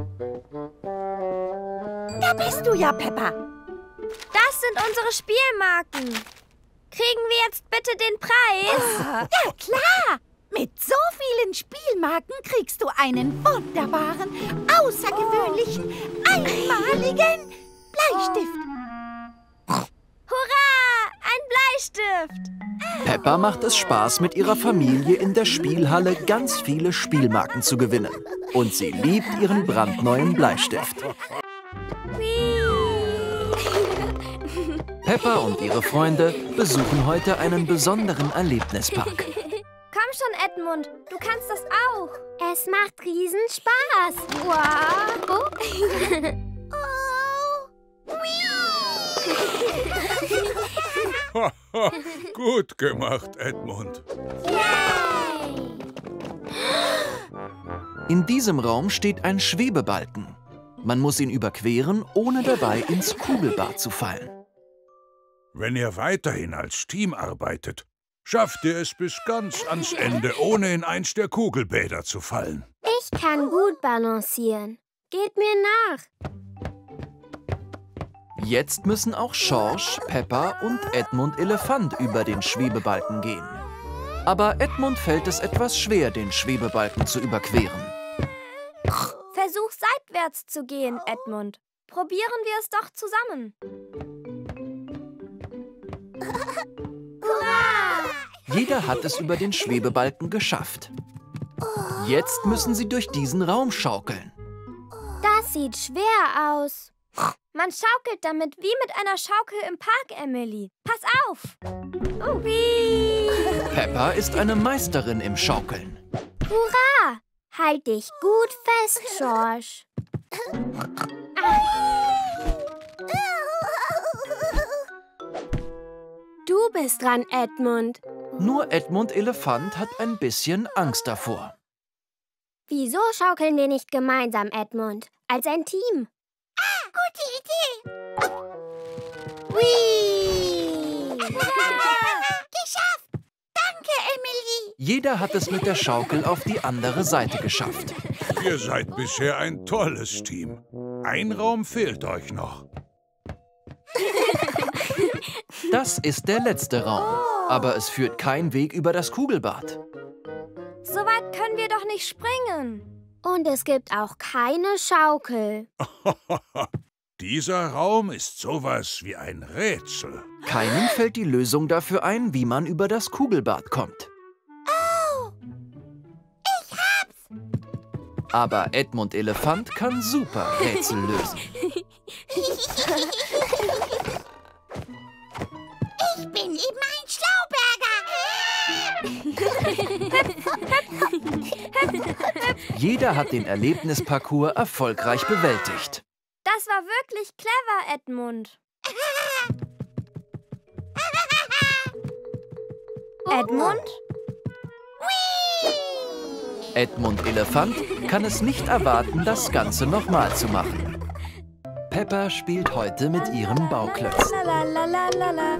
Da bist du ja, Peppa. Das sind unsere Spielmarken. Kriegen wir jetzt bitte den Preis? Ja, klar. Mit so vielen Spielmarken kriegst du einen wunderbaren, außergewöhnlichen, einmaligen Bleistift. Hurra! Ein Bleistift! Peppa macht es Spaß, mit ihrer Familie in der Spielhalle ganz viele Spielmarken zu gewinnen. Und sie liebt ihren brandneuen Bleistift. Peppa und ihre Freunde besuchen heute einen besonderen Erlebnispark. Komm schon, Edmund. Du kannst das auch. Es macht riesen Spaß. Wow. Gut gemacht, Edmund. In diesem Raum steht ein Schwebebalken. Man muss ihn überqueren, ohne dabei ins Kugelbad zu fallen. Wenn ihr weiterhin als Team arbeitet, schafft ihr es bis ganz ans Ende, ohne in eins der Kugelbäder zu fallen. Ich kann gut balancieren. Geht mir nach. Jetzt müssen auch Schorsch, Peppa und Edmund Elefant über den Schwebebalken gehen. Aber Edmund fällt es etwas schwer, den Schwebebalken zu überqueren. Versuch seitwärts zu gehen, Edmund. Probieren wir es doch zusammen. Hurra! Jeder hat es über den Schwebebalken geschafft. Jetzt müssen sie durch diesen Raum schaukeln. Das sieht schwer aus. Man schaukelt damit wie mit einer Schaukel im Park, Emily. Pass auf! Ui. Peppa ist eine Meisterin im Schaukeln. Hurra! Halt dich gut fest, Schorsch. Du bist dran, Edmund. Nur Edmund Elefant hat ein bisschen Angst davor. Wieso schaukeln wir nicht gemeinsam, Edmund? Als ein Team. Gute Idee. Whee! Geschafft! Danke, Emily. Jeder hat es mit der Schaukel auf die andere Seite geschafft. Ihr seid bisher ein tolles Team. Ein Raum fehlt euch noch. Das ist der letzte Raum. Aber es führt kein Weg über das Kugelbad. So weit können wir doch nicht springen. Und es gibt auch keine Schaukel. Dieser Raum ist sowas wie ein Rätsel. Keinem fällt die Lösung dafür ein, wie man über das Kugelbad kommt. Oh, ich hab's. Aber Edmund Elefant kann super Rätsel lösen. Ich bin eben ein Schlauberger. Jeder hat den Erlebnisparcours erfolgreich bewältigt. Das war wirklich clever, Edmund. Edmund? Edmund Elefant kann es nicht erwarten, das Ganze nochmal zu machen. Peppa spielt heute mit ihren Bauklötzen. Lalalala.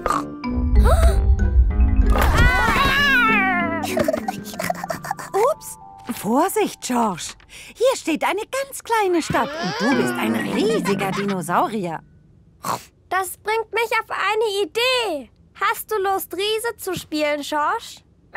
Ups! Vorsicht, George. Hier steht eine ganz kleine Stadt und du bist ein riesiger Dinosaurier. Das bringt mich auf eine Idee. Hast du Lust, Riese zu spielen, Schorsch?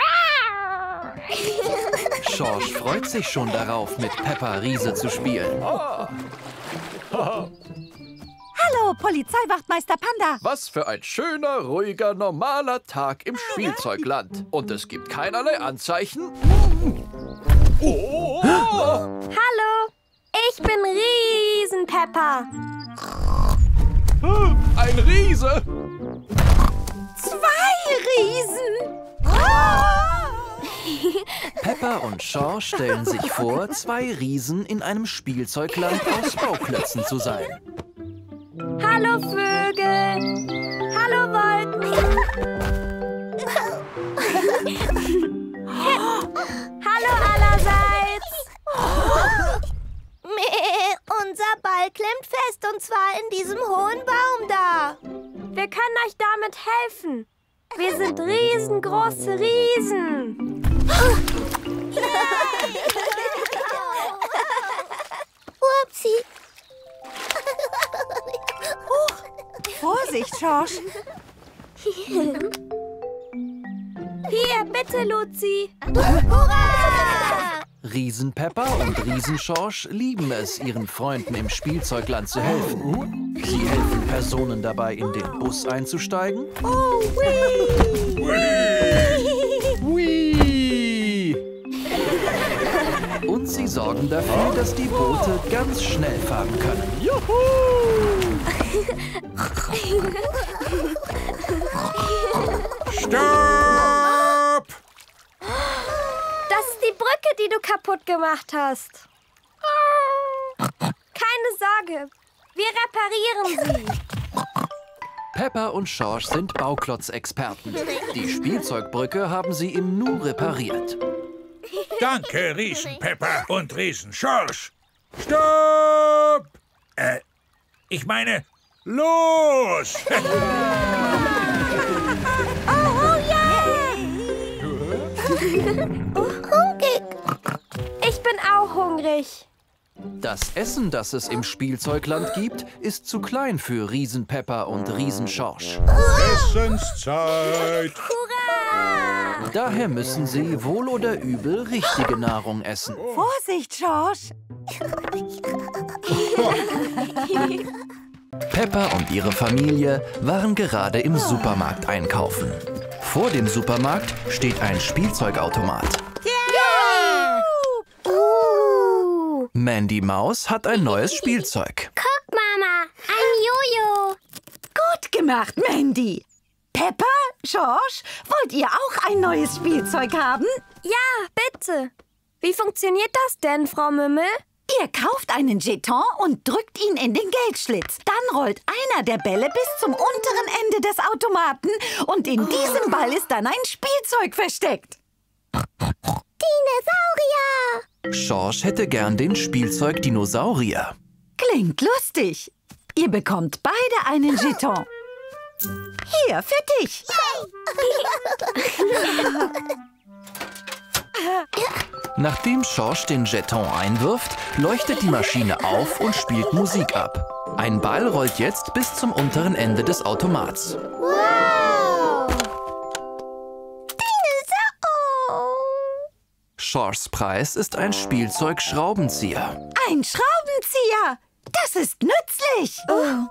Schorsch freut sich schon darauf, mit Peppa Riese zu spielen. Hallo, Polizeiwachtmeister Panda. Was für ein schöner, ruhiger, normaler Tag im Spielzeugland. Und es gibt keinerlei Anzeichen. Oh! Hallo, ich bin Riesenpeppa. Ein Riese! 2 Riesen! Peppa und Schorsch stellen sich vor, 2 Riesen in einem Spielzeugland aus Bauklötzen zu sein. Hallo Vögel. Hallo Wolken. Hallo allerseits. Unser Ball klemmt fest und zwar in diesem hohen Baum da. Wir können euch damit helfen. Wir sind riesengroße Riesen. Upsi. Vorsicht, George. Hier, bitte, Luzi. Hurra! Riesen-Peppa und Riesen-Schorsch lieben es, ihren Freunden im Spielzeugland zu helfen. Sie helfen Personen dabei, in den Bus einzusteigen. Oh, wee. Whee! Und sie sorgen dafür, dass die Boote ganz schnell fahren können. Stopp! Das ist die Brücke, die du kaputt gemacht hast. Keine Sorge, wir reparieren sie. Peppa und Schorsch sind Bauklotz-Experten. Die Spielzeugbrücke haben sie im Nu repariert. Danke, Riesenpeppa und Riesenschorsch. Stopp! Ich meine, los! Ich bin auch hungrig. Das Essen, das es im Spielzeugland gibt, ist zu klein für Riesen-Peppa und Riesen-Schorsch. Essenszeit! Daher müssen sie wohl oder übel richtige Nahrung essen. Vorsicht, George. Peppa und ihre Familie waren gerade im Supermarkt einkaufen. Vor dem Supermarkt steht ein Spielzeugautomat. Mandy Maus hat ein neues Spielzeug. Guck, Mama, ein Jojo. Gut gemacht, Mandy. Peppa, George, wollt ihr auch ein neues Spielzeug haben? Ja, bitte. Wie funktioniert das denn, Frau Mümmel? Ihr kauft einen Jeton und drückt ihn in den Geldschlitz. Dann rollt einer der Bälle bis zum unteren Ende des Automaten und in diesem Ball ist dann ein Spielzeug versteckt. Dinosaurier. Schorsch hätte gern den Spielzeug-Dinosaurier. Klingt lustig. Ihr bekommt beide einen Jeton. Hier, für dich. Nachdem Schorsch den Jeton einwirft, leuchtet die Maschine auf und spielt Musik ab. Ein Ball rollt jetzt bis zum unteren Ende des Automats. Wow! Dinosaurier! Schorschs Preis ist ein Spielzeug-Schraubenzieher. Ein Schraubenzieher. Das ist nützlich. Dinosaurier!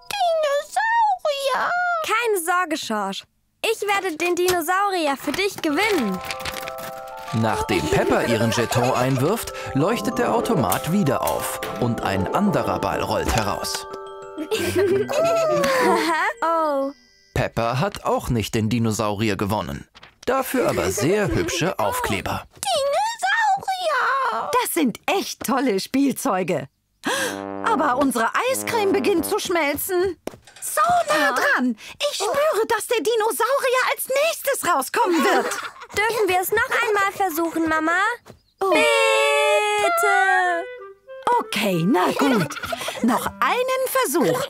Keine Sorge, Schorsch. Ich werde den Dinosaurier für dich gewinnen. Nachdem Peppa ihren Jeton einwirft, leuchtet der Automat wieder auf und ein anderer Ball rollt heraus. Oh. Peppa hat auch nicht den Dinosaurier gewonnen. Dafür aber sehr hübsche Aufkleber. Dinosaurier! Das sind echt tolle Spielzeuge. Aber unsere Eiscreme beginnt zu schmelzen. So nah dran. Ich spüre, dass der Dinosaurier als nächstes rauskommen wird. Dürfen wir es noch einmal versuchen, Mama? Oh. Bitte! Okay, na gut. Noch einen Versuch.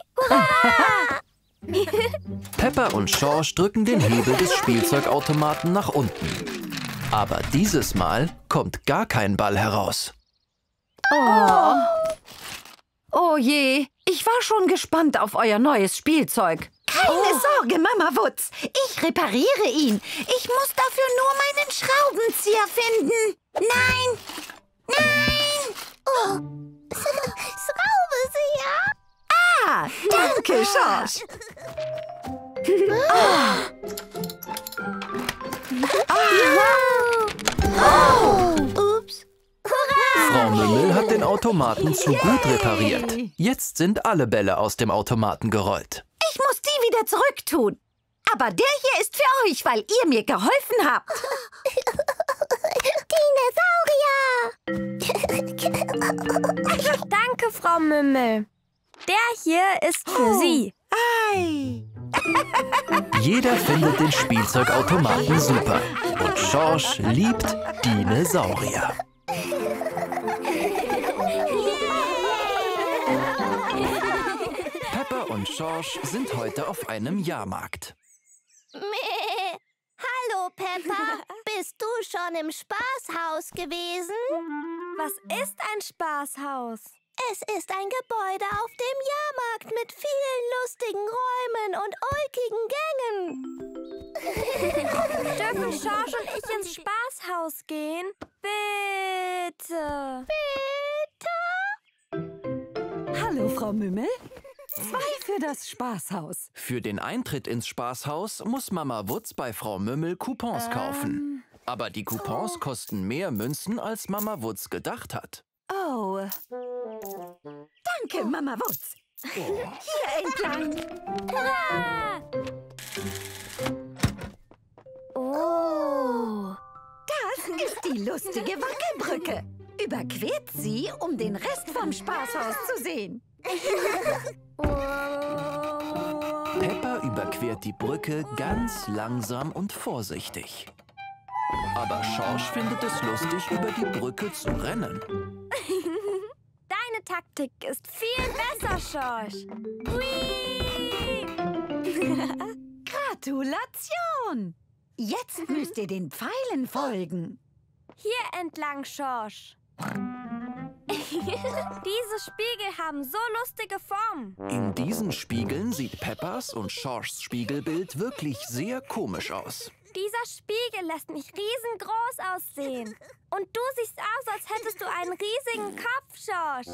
Peppa und Schorsch drücken den Hebel des Spielzeugautomaten nach unten. Aber dieses Mal kommt gar kein Ball heraus. Oh. Oh je, ich war schon gespannt auf euer neues Spielzeug. Keine Sorge, Mama Wutz. Ich repariere ihn. Ich muss dafür nur meinen Schraubenzieher finden. Nein! Nein! Oh. Schraubenzieher! Ah, danke, Schorsch. Ups. Frau Mümmel hat den Automaten zu gut repariert. Jetzt sind alle Bälle aus dem Automaten gerollt. Ich muss die wieder zurücktun. Aber der hier ist für euch, weil ihr mir geholfen habt. Dinosaurier! Danke, Frau Mümmel. Der hier ist für Sie. Ei. Jeder findet den Spielzeugautomaten super. Und Schorsch liebt Dinosaurier. Peppa und Schorsch sind heute auf einem Jahrmarkt. Meh. Hallo, Peppa. Bist du schon im Spaßhaus gewesen? Was ist ein Spaßhaus? Es ist ein Gebäude auf dem Jahrmarkt mit vielen lustigen Räumen und ulkigen Gängen. Dürfen Schorsch und ich ins Spaßhaus gehen? Bitte. Hallo, Frau Mümmel. 2 für das Spaßhaus. Für den Eintritt ins Spaßhaus muss Mama Wutz bei Frau Mümmel Coupons kaufen. Aber die Coupons kosten mehr Münzen, als Mama Wutz gedacht hat. Oh. Danke, Mama Wutz. Hier entlang. Oh. Das ist die lustige Wackelbrücke. Überquert sie, um den Rest vom Spaßhaus zu sehen. Peppa überquert die Brücke ganz langsam und vorsichtig. Aber Schorsch findet es lustig, über die Brücke zu rennen. Deine Taktik ist viel besser, Schorsch. Hui! Gratulation! Jetzt müsst ihr den Pfeilen folgen. Hier entlang, Schorsch. Diese Spiegel haben so lustige Formen. In diesen Spiegeln sieht Peppas und Schorschs Spiegelbild wirklich sehr komisch aus. Dieser Spiegel lässt mich riesengroß aussehen. Und du siehst aus, als hättest du einen riesigen Kopf, Schorsch.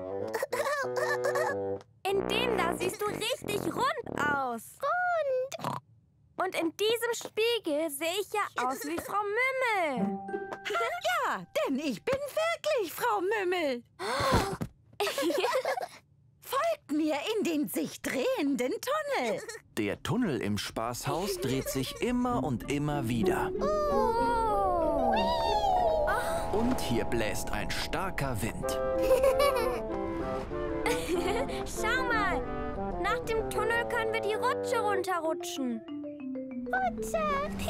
In dem da siehst du richtig rund aus. Rund. Und in diesem Spiegel sehe ich ja aus wie Frau Mümmel. Ja, denn ich bin wirklich Frau Mümmel. Folgt mir in den sich drehenden Tunnel. Der Tunnel im Spaßhaus dreht sich immer und immer wieder. Und hier bläst ein starker Wind. Schau mal, nach dem Tunnel können wir die Rutsche runterrutschen. Rutsche!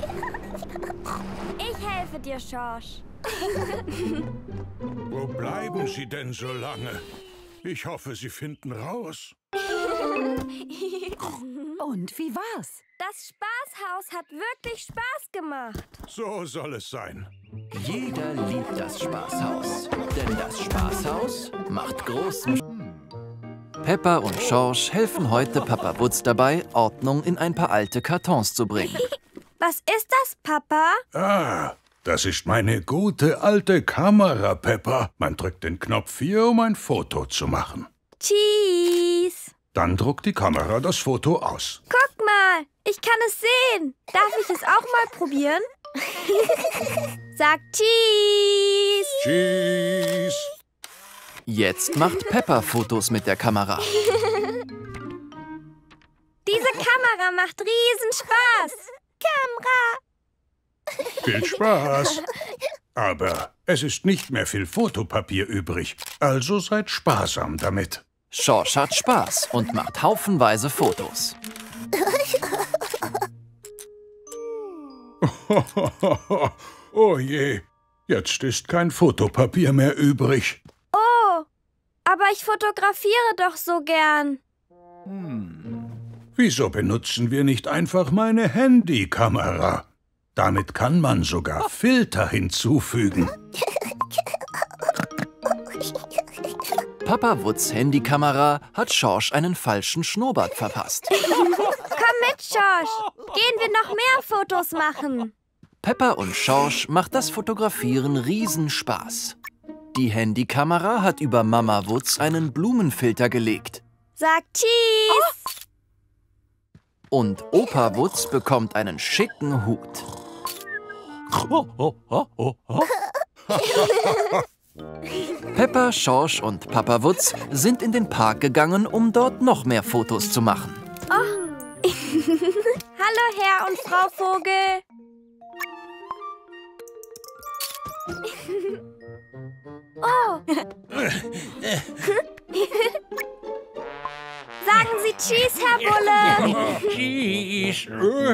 Ich helfe dir, Schorsch. Wo bleiben Sie denn so lange? Ich hoffe, Sie finden raus. Und wie war's? Das Spaßhaus hat wirklich Spaß gemacht. So soll es sein. Jeder liebt das Spaßhaus, denn das Spaßhaus macht großen Spaß. Peppa und Schorsch helfen heute Papa Wutz dabei, Ordnung in ein paar alte Kartons zu bringen. Was ist das, Papa? Ah, das ist meine gute alte Kamera, Peppa. Man drückt den Knopf hier, um ein Foto zu machen. Cheese. Dann druckt die Kamera das Foto aus. Guck mal, ich kann es sehen. Darf ich es auch mal probieren? Sag Cheese. Tschüss. Jetzt macht Peppa Fotos mit der Kamera. Diese Kamera macht Riesenspaß. Viel Spaß. Aber es ist nicht mehr viel Fotopapier übrig. Also seid sparsam damit. Schorsch hat Spaß und macht haufenweise Fotos. Oh je, jetzt ist kein Fotopapier mehr übrig. Oh, aber ich fotografiere doch so gern. Wieso benutzen wir nicht einfach meine Handykamera? Damit kann man sogar Filter hinzufügen. Papa Wutz' Handykamera hat Schorsch einen falschen Schnurrbart verpasst. Komm mit, Schorsch. Gehen wir noch mehr Fotos machen. Peppa und Schorsch macht das Fotografieren Riesenspaß. Die Handykamera hat über Mama Wutz einen Blumenfilter gelegt. Sag Cheese. Und Opa Wutz bekommt einen schicken Hut. Peppa, Schorsch und Papa Wutz sind in den Park gegangen, um dort noch mehr Fotos zu machen. Hallo, Herr und Frau Vogel. Oh. Sagen Sie Cheese, Herr Bulle. Cheese.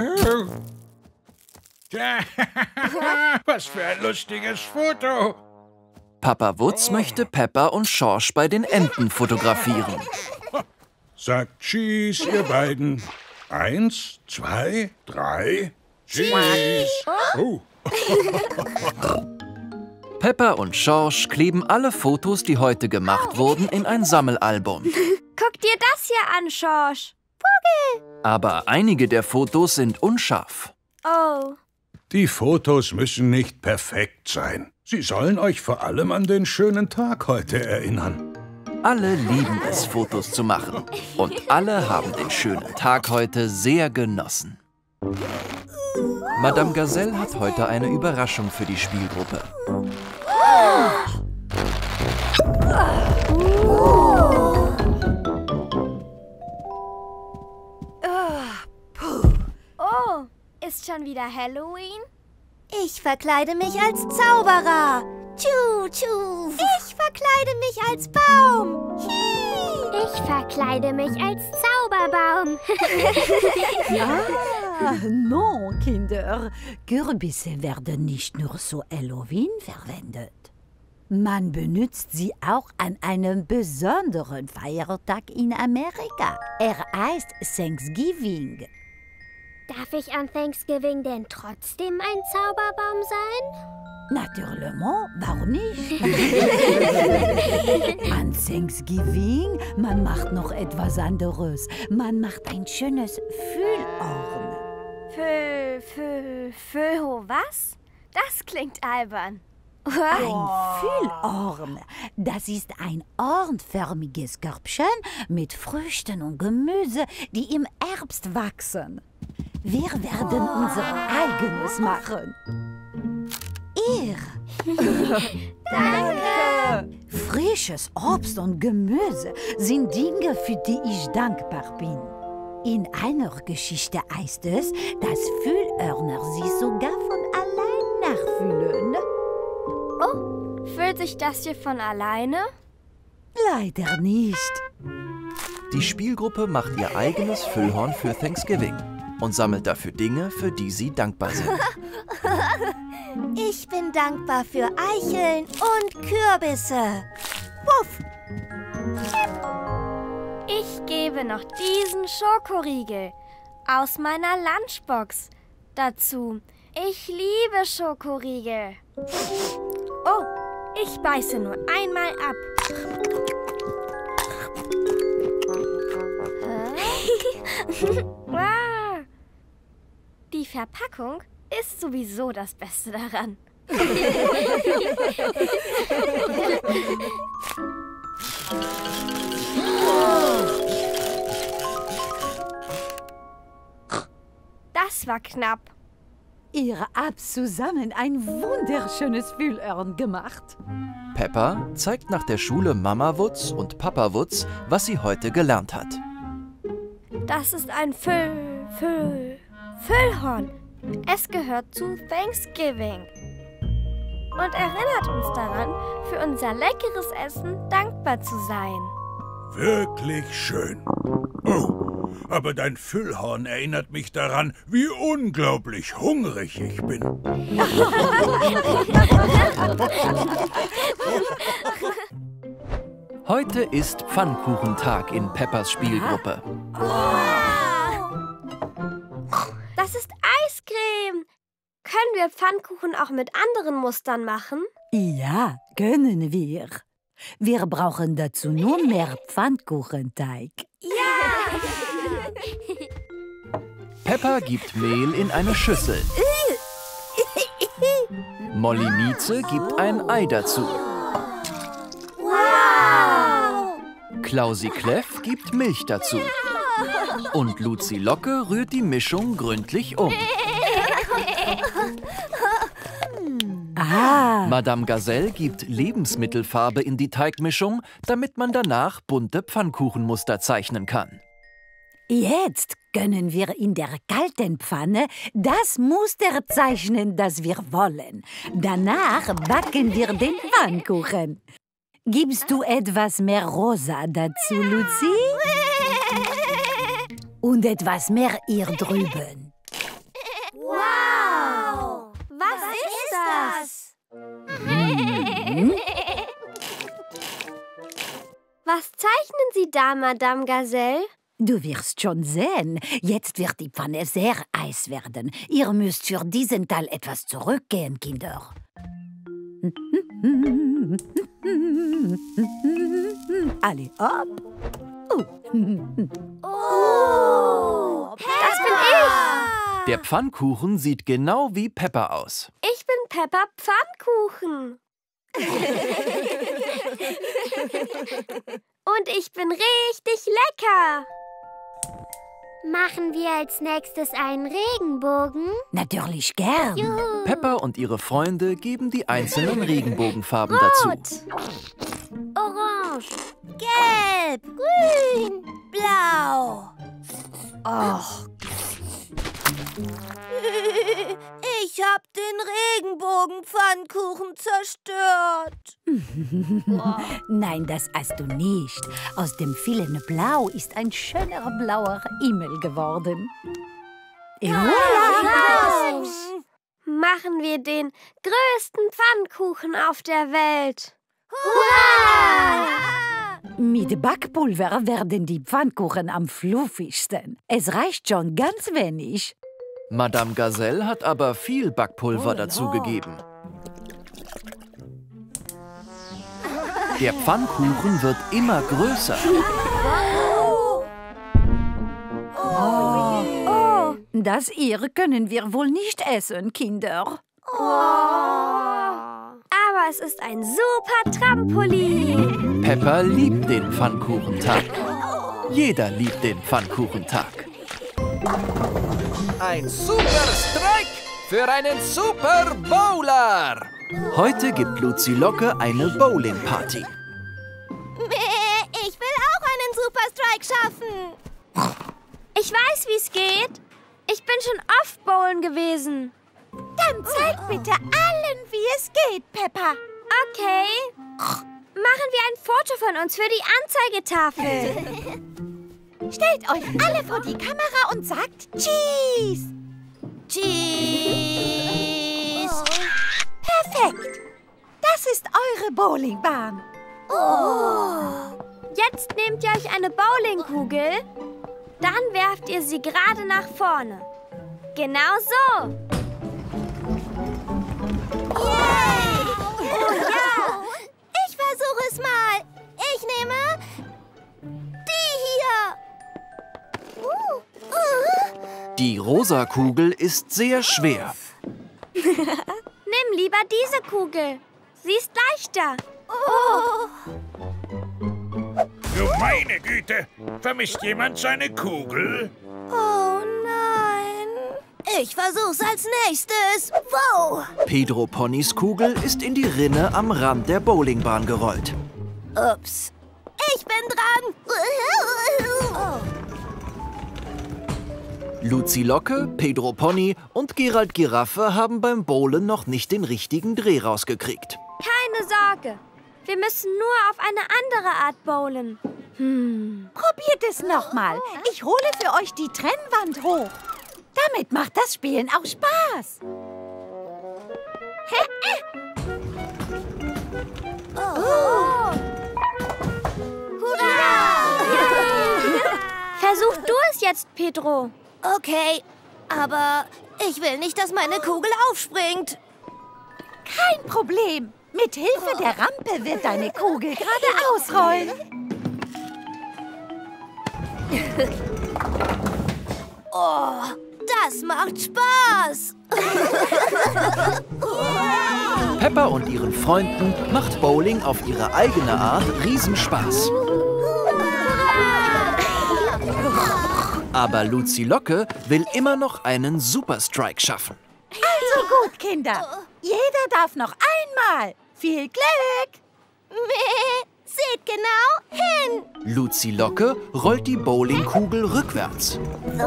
Was für ein lustiges Foto. Papa Wutz möchte Peppa und Schorsch bei den Enten fotografieren. Sagt Cheese, ihr beiden. 1, 2, 3. Cheese. Oh. Peppa und Schorsch kleben alle Fotos, die heute gemacht wurden, in ein Sammelalbum. Guck dir das hier an, Schorsch. Aber einige der Fotos sind unscharf. Oh. Die Fotos müssen nicht perfekt sein. Sie sollen euch vor allem an den schönen Tag heute erinnern. Alle lieben es, Fotos zu machen. Und alle haben den schönen Tag heute sehr genossen. Madame Gazelle hat heute eine Überraschung für die Spielgruppe. Oh, ist schon wieder Halloween? Ich verkleide mich als Zauberer. Tschu-tschu. Ich verkleide mich als Baum. Ich verkleide mich als Zauberbaum. Non, Kinder. Kürbisse werden nicht nur zu Halloween verwendet. Man benutzt sie auch an einem besonderen Feiertag in Amerika. Er heißt Thanksgiving. Darf ich an Thanksgiving denn trotzdem ein Zauberbaum sein? Natürlich, warum nicht? An Thanksgiving, man macht noch etwas anderes. Man macht ein schönes Füllhorn. Füllho, was? Das klingt albern. Ein Füllhorn. Das ist ein hornförmiges Körbchen mit Früchten und Gemüse, die im Herbst wachsen. Wir werden unser eigenes machen. Ihr. Danke. Frisches Obst und Gemüse sind Dinge, für die ich dankbar bin. In einer Geschichte heißt es, dass Füllhörner sich sogar von allein nachfüllen. Oh, füllt sich das hier von alleine? Leider nicht. Die Spielgruppe macht ihr eigenes Füllhorn für Thanksgiving und sammelt dafür Dinge, für die sie dankbar sind. Ich bin dankbar für Eicheln und Kürbisse. Wuff! Ich gebe noch diesen Schokoriegel aus meiner Lunchbox dazu. Ich liebe Schokoriegel. Oh, ich beiße nur einmal ab. Wow. Die Verpackung ist sowieso das Beste daran. Das war knapp. Ihr habt zusammen ein wunderschönes Füllhorn gemacht. Peppa zeigt nach der Schule Mama Wutz und Papa Wutz, was sie heute gelernt hat. Das ist ein Füllhorn. Es gehört zu Thanksgiving und erinnert uns daran, für unser leckeres Essen dankbar zu sein. Wirklich schön. Oh, aber dein Füllhorn erinnert mich daran, wie unglaublich hungrig ich bin. Heute ist Pfannkuchentag in Peppas Spielgruppe. Das ist Eiscreme. Können wir Pfannkuchen auch mit anderen Mustern machen? Ja, können wir. Wir brauchen dazu nur mehr Pfannkuchenteig. Peppa gibt Mehl in eine Schüssel. Molly Mieze gibt ein Ei dazu. Klausi Kleff gibt Milch dazu. Und Luzi Locke rührt die Mischung gründlich um. Madame Gazelle gibt Lebensmittelfarbe in die Teigmischung, damit man danach bunte Pfannkuchenmuster zeichnen kann. Jetzt können wir in der kalten Pfanne das Muster zeichnen, das wir wollen. Danach backen wir den Pfannkuchen. Gibst du etwas mehr Rosa dazu, Luzi? Und etwas mehr hier drüben. Wow! Was ist das? Was zeichnen Sie da, Madame Gazelle? Du wirst schon sehen. Jetzt wird die Pfanne sehr heiß werden. Ihr müsst für diesen Teil etwas zurückgehen, Kinder. Alle ab. Oh, das bin ich. Der Pfannkuchen sieht genau wie Peppa aus. Ich bin Peppa Pfannkuchen. Und ich bin richtig lecker. Machen wir als nächstes einen Regenbogen? Natürlich gern. Juhu. Peppa und ihre Freunde geben die einzelnen Regenbogenfarben dazu. Orange. Gelb, grün, blau. Och, Ich hab den Regenbogenpfannkuchen zerstört. nein, das hast du nicht. Aus dem vielen Blau ist ein schöner blauer Himmel geworden. Machen wir den größten Pfannkuchen auf der Welt. Mit Backpulver werden die Pfannkuchen am fluffigsten. Es reicht schon ganz wenig. Madame Gazelle hat aber viel Backpulver dazugegeben. Der Pfannkuchen wird immer größer. Das hier können wir wohl nicht essen, Kinder. Aber es ist ein super Trampolin. Peppa liebt den Pfannkuchentag. Jeder liebt den Pfannkuchentag. Ein Super Strike für einen Super Bowler. Heute gibt Luzi Locke eine Bowling-Party. Ich will auch einen Superstrike schaffen. Ich weiß, wie es geht. Ich bin schon oft bowlen gewesen. Dann zeig bitte allen, wie es geht, Peppa. Okay. Machen wir ein Foto von uns für die Anzeigetafel. Stellt euch alle vor die Kamera und sagt Cheese. Cheese. Perfekt. Das ist eure Bowlingbahn. Oh. Jetzt nehmt ihr euch eine Bowlingkugel, dann werft ihr sie gerade nach vorne. Genau so. Yay! Oh ja! Ich versuche es mal. Ich nehme die hier. Die rosa Kugel ist sehr schwer. Nimm lieber diese Kugel. Sie ist leichter. Du meine Güte, vermisst jemand seine Kugel? Oh nein. Ich versuch's als nächstes. Wow. Pedro Ponys Kugel ist in die Rinne am Rand der Bowlingbahn gerollt. Ups. Ich bin dran. Luzi Locke, Pedro Pony und Gerald Giraffe haben beim Bowlen noch nicht den richtigen Dreh rausgekriegt. Keine Sorge. Wir müssen nur auf eine andere Art bowlen. Probiert es nochmal. Ich hole für euch die Trennwand hoch. Damit macht das Spielen auch Spaß. Versuch du es jetzt, Pedro. Okay, aber ich will nicht, dass meine Kugel aufspringt. Kein Problem. Mit Hilfe der Rampe wird deine Kugel geradeaus rollen. Oh, das macht Spaß. Peppa und ihren Freunden macht Bowling auf ihre eigene Art Riesenspaß. Aber Luzi Locke will immer noch einen Superstrike schaffen. Also gut, Kinder. Jeder darf noch einmal. Viel Glück! Seht genau hin. Luzi Locke rollt die Bowlingkugel rückwärts.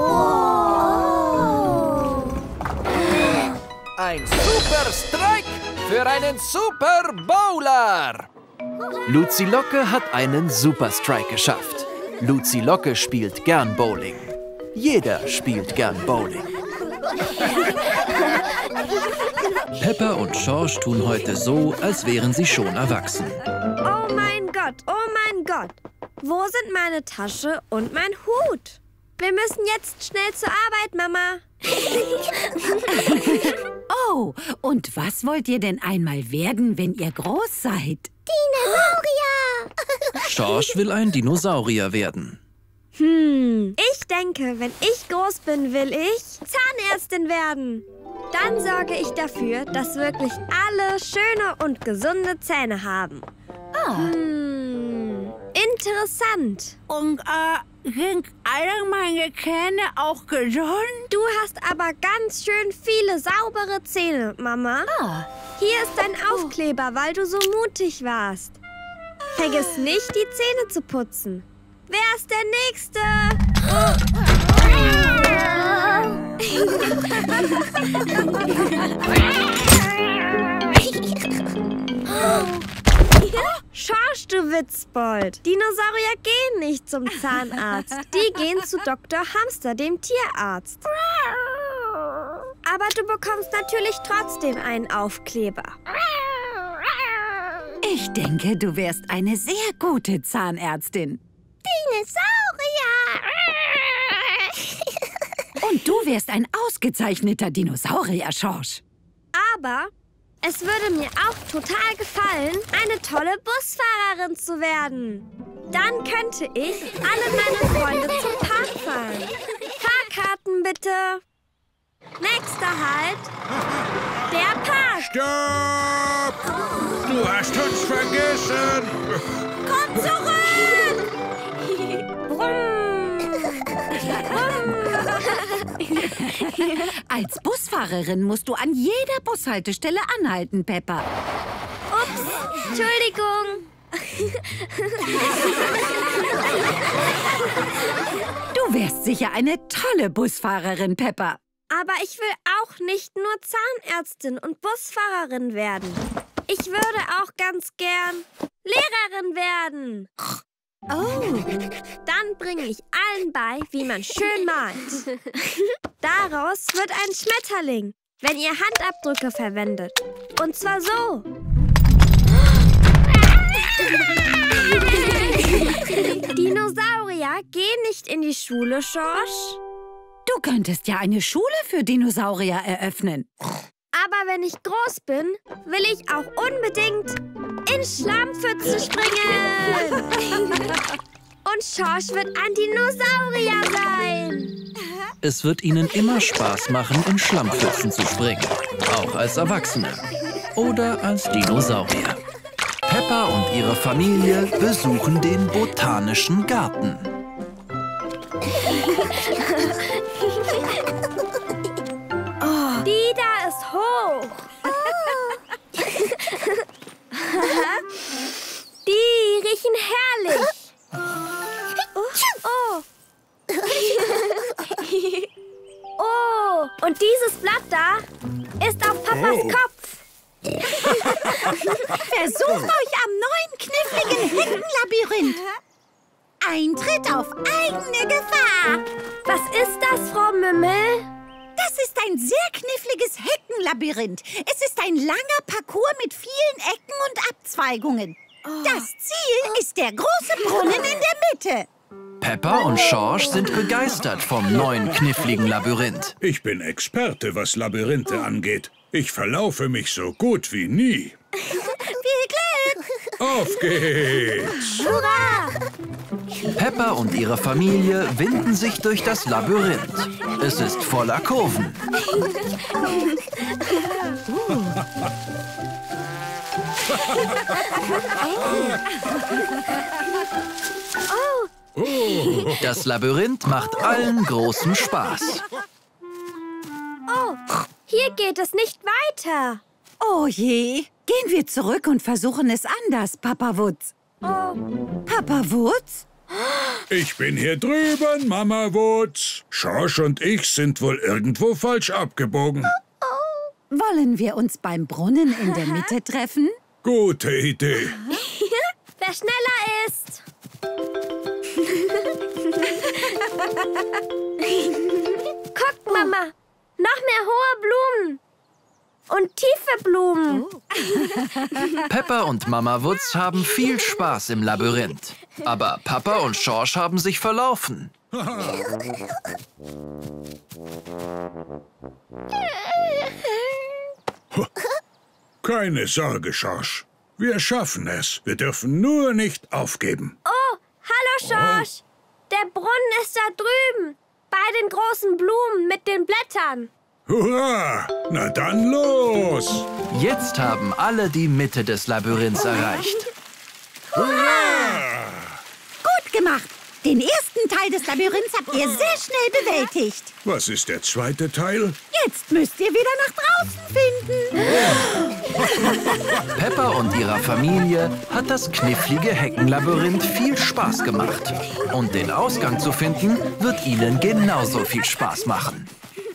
Ein Superstrike für einen Super Bowler! Luzi Locke hat einen Superstrike geschafft. Luzi Locke spielt gern Bowling. Jeder spielt gern Bowling. Peppa und Schorsch tun heute so, als wären sie schon erwachsen. Oh mein Gott, oh mein Gott. Wo sind meine Tasche und mein Hut? Wir müssen jetzt schnell zur Arbeit, Mama. Oh, und was wollt ihr denn einmal werden, wenn ihr groß seid? Dinosaurier. Schorsch will ein Dinosaurier werden. Ich denke, wenn ich groß bin, will ich Zahnärztin werden. Dann sorge ich dafür, dass wirklich alle schöne und gesunde Zähne haben. Interessant. Und sind alle meine Zähne auch gesund? Du hast aber ganz schön viele saubere Zähne, Mama. Hier ist dein Aufkleber, weil du so mutig warst. Vergiss nicht, die Zähne zu putzen. Wer ist der Nächste? Schorsch, du Witzbold. Dinosaurier gehen nicht zum Zahnarzt. Die gehen zu Dr. Hamster, dem Tierarzt. Aber du bekommst natürlich trotzdem einen Aufkleber. Ich denke, du wärst eine sehr gute Zahnärztin. Dinosaurier. Und du wärst ein ausgezeichneter Dinosaurier, Schorsch. Aber es würde mir auch total gefallen, eine tolle Busfahrerin zu werden. Dann könnte ich alle meine Freunde zum Park fahren. Fahrkarten bitte. Nächster Halt. Der Park. Stopp! Du hast uns vergessen. Komm zurück! Als Busfahrerin musst du an jeder Bushaltestelle anhalten, Peppa. Ups, Entschuldigung. Du wärst sicher eine tolle Busfahrerin, Peppa. Aber ich will auch nicht nur Zahnärztin und Busfahrerin werden. Ich würde auch ganz gern Lehrerin werden. Dann bringe ich allen bei, wie man schön malt. Daraus wird ein Schmetterling, wenn ihr Handabdrücke verwendet. Und zwar so. in die Schule, Schorsch? Du könntest ja eine Schule für Dinosaurier eröffnen. Aber wenn ich groß bin, will ich auch unbedingt in Schlammpfützen springen. Und Schorsch wird ein Dinosaurier sein. Es wird ihnen immer Spaß machen, in Schlammpfützen zu springen. Auch als Erwachsene. Oder als Dinosaurier. Peppa und ihre Familie besuchen den Botanischen Garten. Die da ist hoch. Die riechen herrlich. Oh. Oh, und dieses Blatt da ist auf Papas Kopf. Versucht euch am neuen kniffligen Heckenlabyrinth. Eintritt auf eigene Gefahr. Was ist das, Frau Mümmel? Das ist ein sehr kniffliges Heckenlabyrinth. Es ist ein langer Parcours mit vielen Ecken und Abzweigungen. Das Ziel ist der große Brunnen in der Mitte. Peppa und Schorsch sind begeistert vom neuen kniffligen Labyrinth. Ich bin Experte, was Labyrinthe angeht. Ich verlaufe mich so gut wie nie. Viel Glück! Auf geht's! Hurra! Peppa und ihre Familie winden sich durch das Labyrinth. Es ist voller Kurven. Das Labyrinth macht allen großen Spaß. Oh, hier geht es nicht weiter. Oh je. Gehen wir zurück und versuchen es anders, Papa Wutz. Oh. Papa Wutz? Ich bin hier drüben, Mama Wutz. Schorsch und ich sind wohl irgendwo falsch abgebogen. Wollen wir uns beim Brunnen in der Mitte treffen? Gute Idee. Wer schneller ist. Guck, Mama. Noch mehr hohe Blumen. Und tiefe Blumen. Peppa und Mama Wutz haben viel Spaß im Labyrinth. Aber Papa und Schorsch haben sich verlaufen. Keine Sorge, Schorsch. Wir schaffen es. Wir dürfen nur nicht aufgeben. Oh, hallo, Schorsch. Der Brunnen ist da drüben. Bei den großen Blumen mit den Blättern. Hurra! Na dann los! Jetzt haben alle die Mitte des Labyrinths erreicht. Hurra! Gut gemacht. Den ersten Teil des Labyrinths habt ihr sehr schnell bewältigt. Was ist der zweite Teil? Jetzt müsst ihr wieder nach draußen finden. Peppa und ihrer Familie hat das knifflige Heckenlabyrinth viel Spaß gemacht. Und den Ausgang zu finden, wird ihnen genauso viel Spaß machen.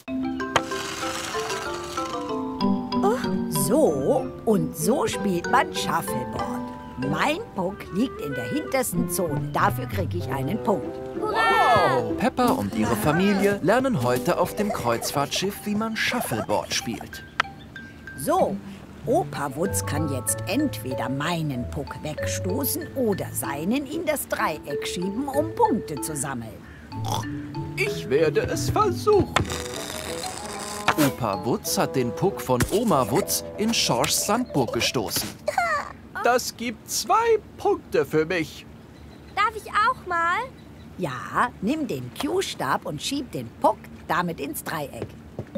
So und so spielt man Shuffleboard. Mein Puck liegt in der hintersten Zone. Dafür kriege ich einen Punkt. Peppa und ihre Familie lernen heute auf dem Kreuzfahrtschiff, wie man Shuffleboard spielt. So, Opa Wutz kann jetzt entweder meinen Puck wegstoßen oder seinen in das Dreieck schieben, um Punkte zu sammeln. Ich werde es versuchen. Opa Wutz hat den Puck von Oma Wutz in Schorschs Sandburg gestoßen. Das gibt 2 Punkte für mich. Darf ich auch mal? Ja, nimm den Q-Stab und schieb den Puck damit ins Dreieck.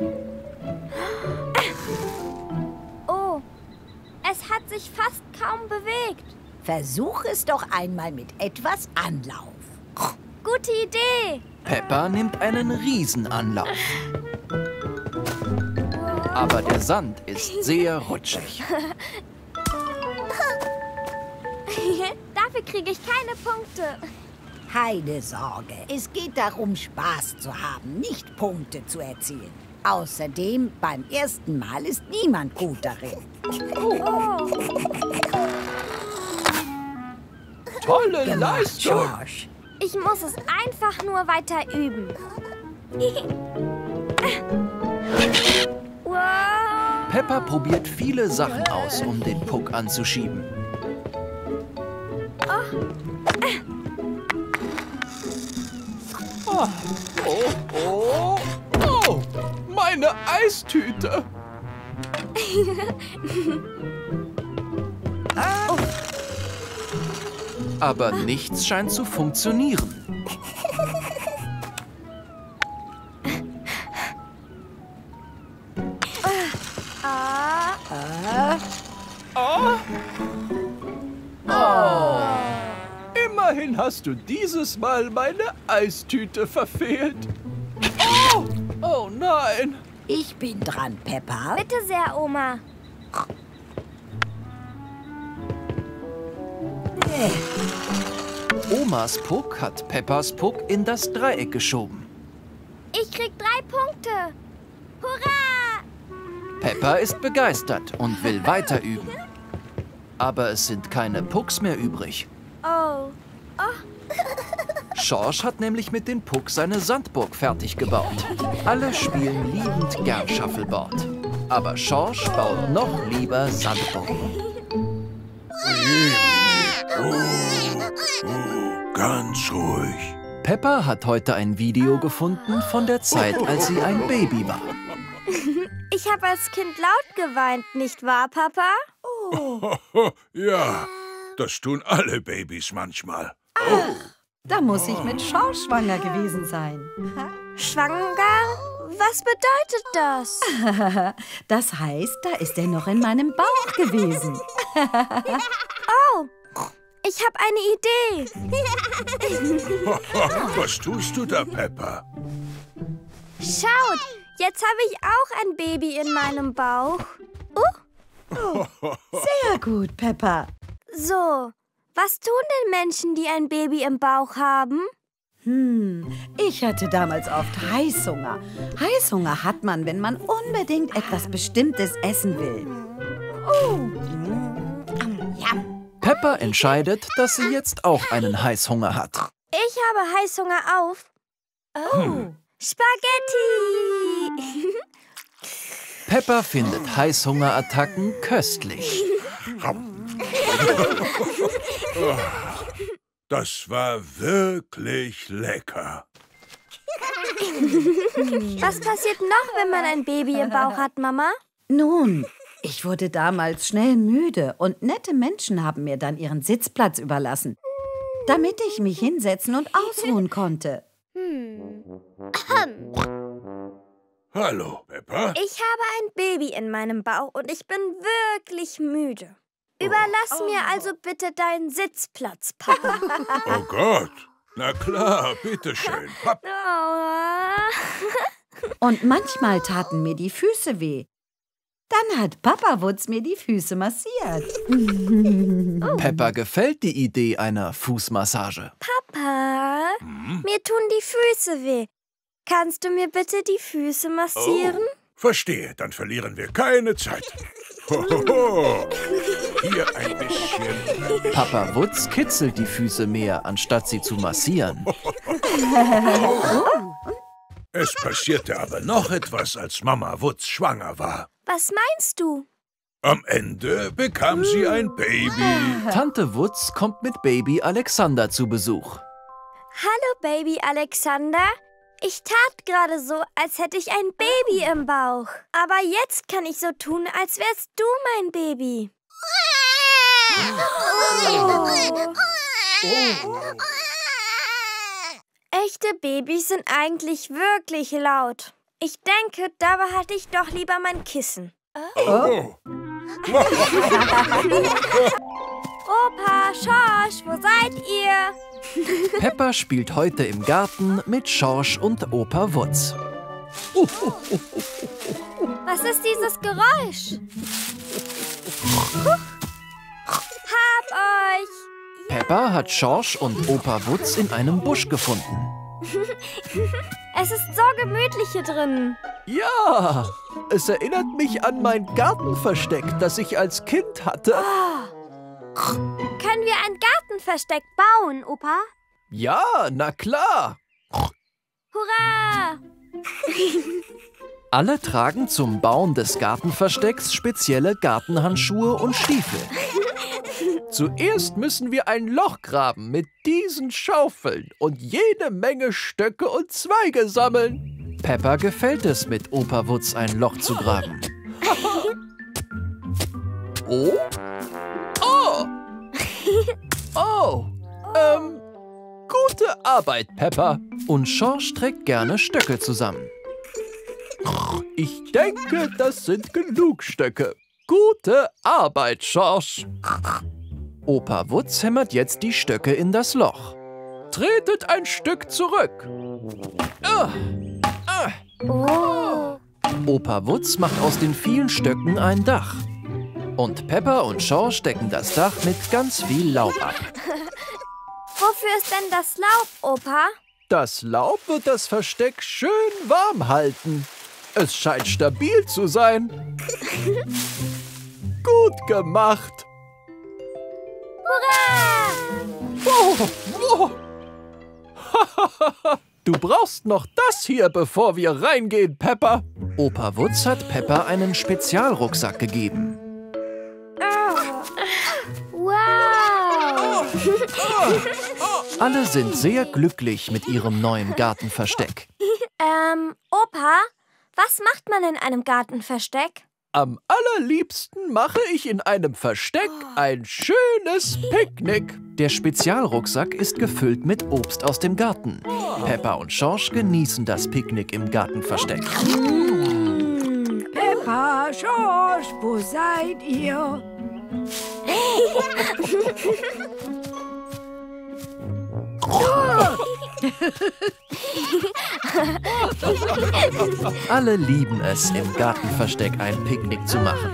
Oh, es hat sich fast kaum bewegt. Versuch es doch einmal mit etwas Anlauf. Gute Idee. Peppa nimmt einen Riesenanlauf. Aber der Sand ist sehr rutschig. Dafür kriege ich keine Punkte. Keine Sorge, es geht darum, Spaß zu haben, nicht Punkte zu erzielen. Außerdem, beim ersten Mal ist niemand gut darin. Tolle Leistung! Schorsch. Ich muss es einfach nur weiter üben. Wow. Peppa probiert viele Sachen aus, um den Puck anzuschieben. Oh, meine Eistüte. Aber nichts scheint zu funktionieren. Immerhin hast du dieses Mal meine Eistüte verfehlt. Oh nein. Ich bin dran, Peppa. Bitte sehr, Oma. Omas Puck hat Peppas Puck in das Dreieck geschoben. Ich krieg 3 Punkte. Hurra! Peppa ist begeistert und will weiter üben. Aber es sind keine Pucks mehr übrig. Oh. Schorsch hat nämlich mit den Puck seine Sandburg fertig gebaut. Alle spielen liebend gern Shuffleboard. Aber Schorsch baut noch lieber Sandburgen. Ganz ruhig. Peppa hat heute ein Video gefunden von der Zeit, als sie ein Baby war. Ich habe als Kind laut geweint, nicht wahr, Papa? Ja, das tun alle Babys manchmal. Da muss ich mit Schorsch schwanger gewesen sein. Schwanger? Was bedeutet das? Das heißt, da ist er noch in meinem Bauch gewesen. Oh, ich habe eine Idee. Was tust du da, Peppa? Schaut, jetzt habe ich auch ein Baby in meinem Bauch. Sehr gut, Peppa. So, was tun denn Menschen, die ein Baby im Bauch haben? Ich hatte damals oft Heißhunger. Heißhunger hat man, wenn man unbedingt etwas Bestimmtes essen will. Peppa entscheidet, dass sie jetzt auch einen Heißhunger hat. Ich habe Heißhunger auf Spaghetti. Peppa findet Heißhungerattacken köstlich. Das war wirklich lecker. Was passiert noch, wenn man ein Baby im Bauch hat, Mama? Nun, ich wurde damals schnell müde und nette Menschen haben mir dann ihren Sitzplatz überlassen, damit ich mich hinsetzen und ausruhen konnte. Hallo, Peppa. Ich habe ein Baby in meinem Bauch und ich bin wirklich müde. Überlass mir also bitte deinen Sitzplatz, Papa. Oh Gott. Na klar, bitteschön. Hopp. Und manchmal taten mir die Füße weh. Dann hat Papa Wutz mir die Füße massiert. Peppa gefällt die Idee einer Fußmassage. Papa, mir tun die Füße weh. Kannst du mir bitte die Füße massieren? Verstehe, dann verlieren wir keine Zeit. Hohoho. Hier ein bisschen. Papa Wutz kitzelt die Füße mehr, anstatt sie zu massieren. Es passierte aber noch etwas, als Mama Wutz schwanger war. Was meinst du? Am Ende bekam sie ein Baby. Tante Wutz kommt mit Baby Alexander zu Besuch. Hallo, Baby Alexander. Ich tat gerade so, als hätte ich ein Baby im Bauch. Aber jetzt kann ich so tun, als wärst du mein Baby. Echte Babys sind eigentlich wirklich laut. Ich denke, da behalte ich doch lieber mein Kissen. Oh. Opa, Schorsch, wo seid ihr? Peppa spielt heute im Garten mit Schorsch und Opa Wutz. Was ist dieses Geräusch? Hab euch! Peppa hat Schorsch und Opa Wutz in einem Busch gefunden. Es ist so gemütlich hier drin. Ja, es erinnert mich an mein Gartenversteck, das ich als Kind hatte. Können wir ein Gartenversteck bauen, Opa? Ja, na klar. Hurra! Alle tragen zum Bauen des Gartenverstecks spezielle Gartenhandschuhe und Stiefel. Zuerst müssen wir ein Loch graben mit diesen Schaufeln und jede Menge Stöcke und Zweige sammeln. Peppa gefällt es, mit Opa Wutz ein Loch zu graben. Oh? Oh! Oh! Gute Arbeit, Peppa. Und Schorsch trägt gerne Stöcke zusammen. Ich denke, das sind genug Stöcke. Gute Arbeit, Schorsch. Opa Wutz hämmert jetzt die Stöcke in das Loch. Tretet ein Stück zurück. Opa Wutz macht aus den vielen Stöcken ein Dach. Und Peppa und Schorsch decken das Dach mit ganz viel Laub ab. Wofür ist denn das Laub, Opa? Das Laub wird das Versteck schön warm halten. Es scheint stabil zu sein. Gut gemacht. Hurra! Du brauchst noch das hier, bevor wir reingehen, Peppa. Opa Wutz hat Peppa einen Spezialrucksack gegeben. Wow! Alle sind sehr glücklich mit ihrem neuen Gartenversteck. Opa, was macht man in einem Gartenversteck? Am allerliebsten mache ich in einem Versteck ein schönes Picknick. Der Spezialrucksack ist gefüllt mit Obst aus dem Garten. Peppa und Schorsch genießen das Picknick im Gartenversteck. Peppa, Schorsch, wo seid ihr? Alle lieben es, im Gartenversteck ein Picknick zu machen.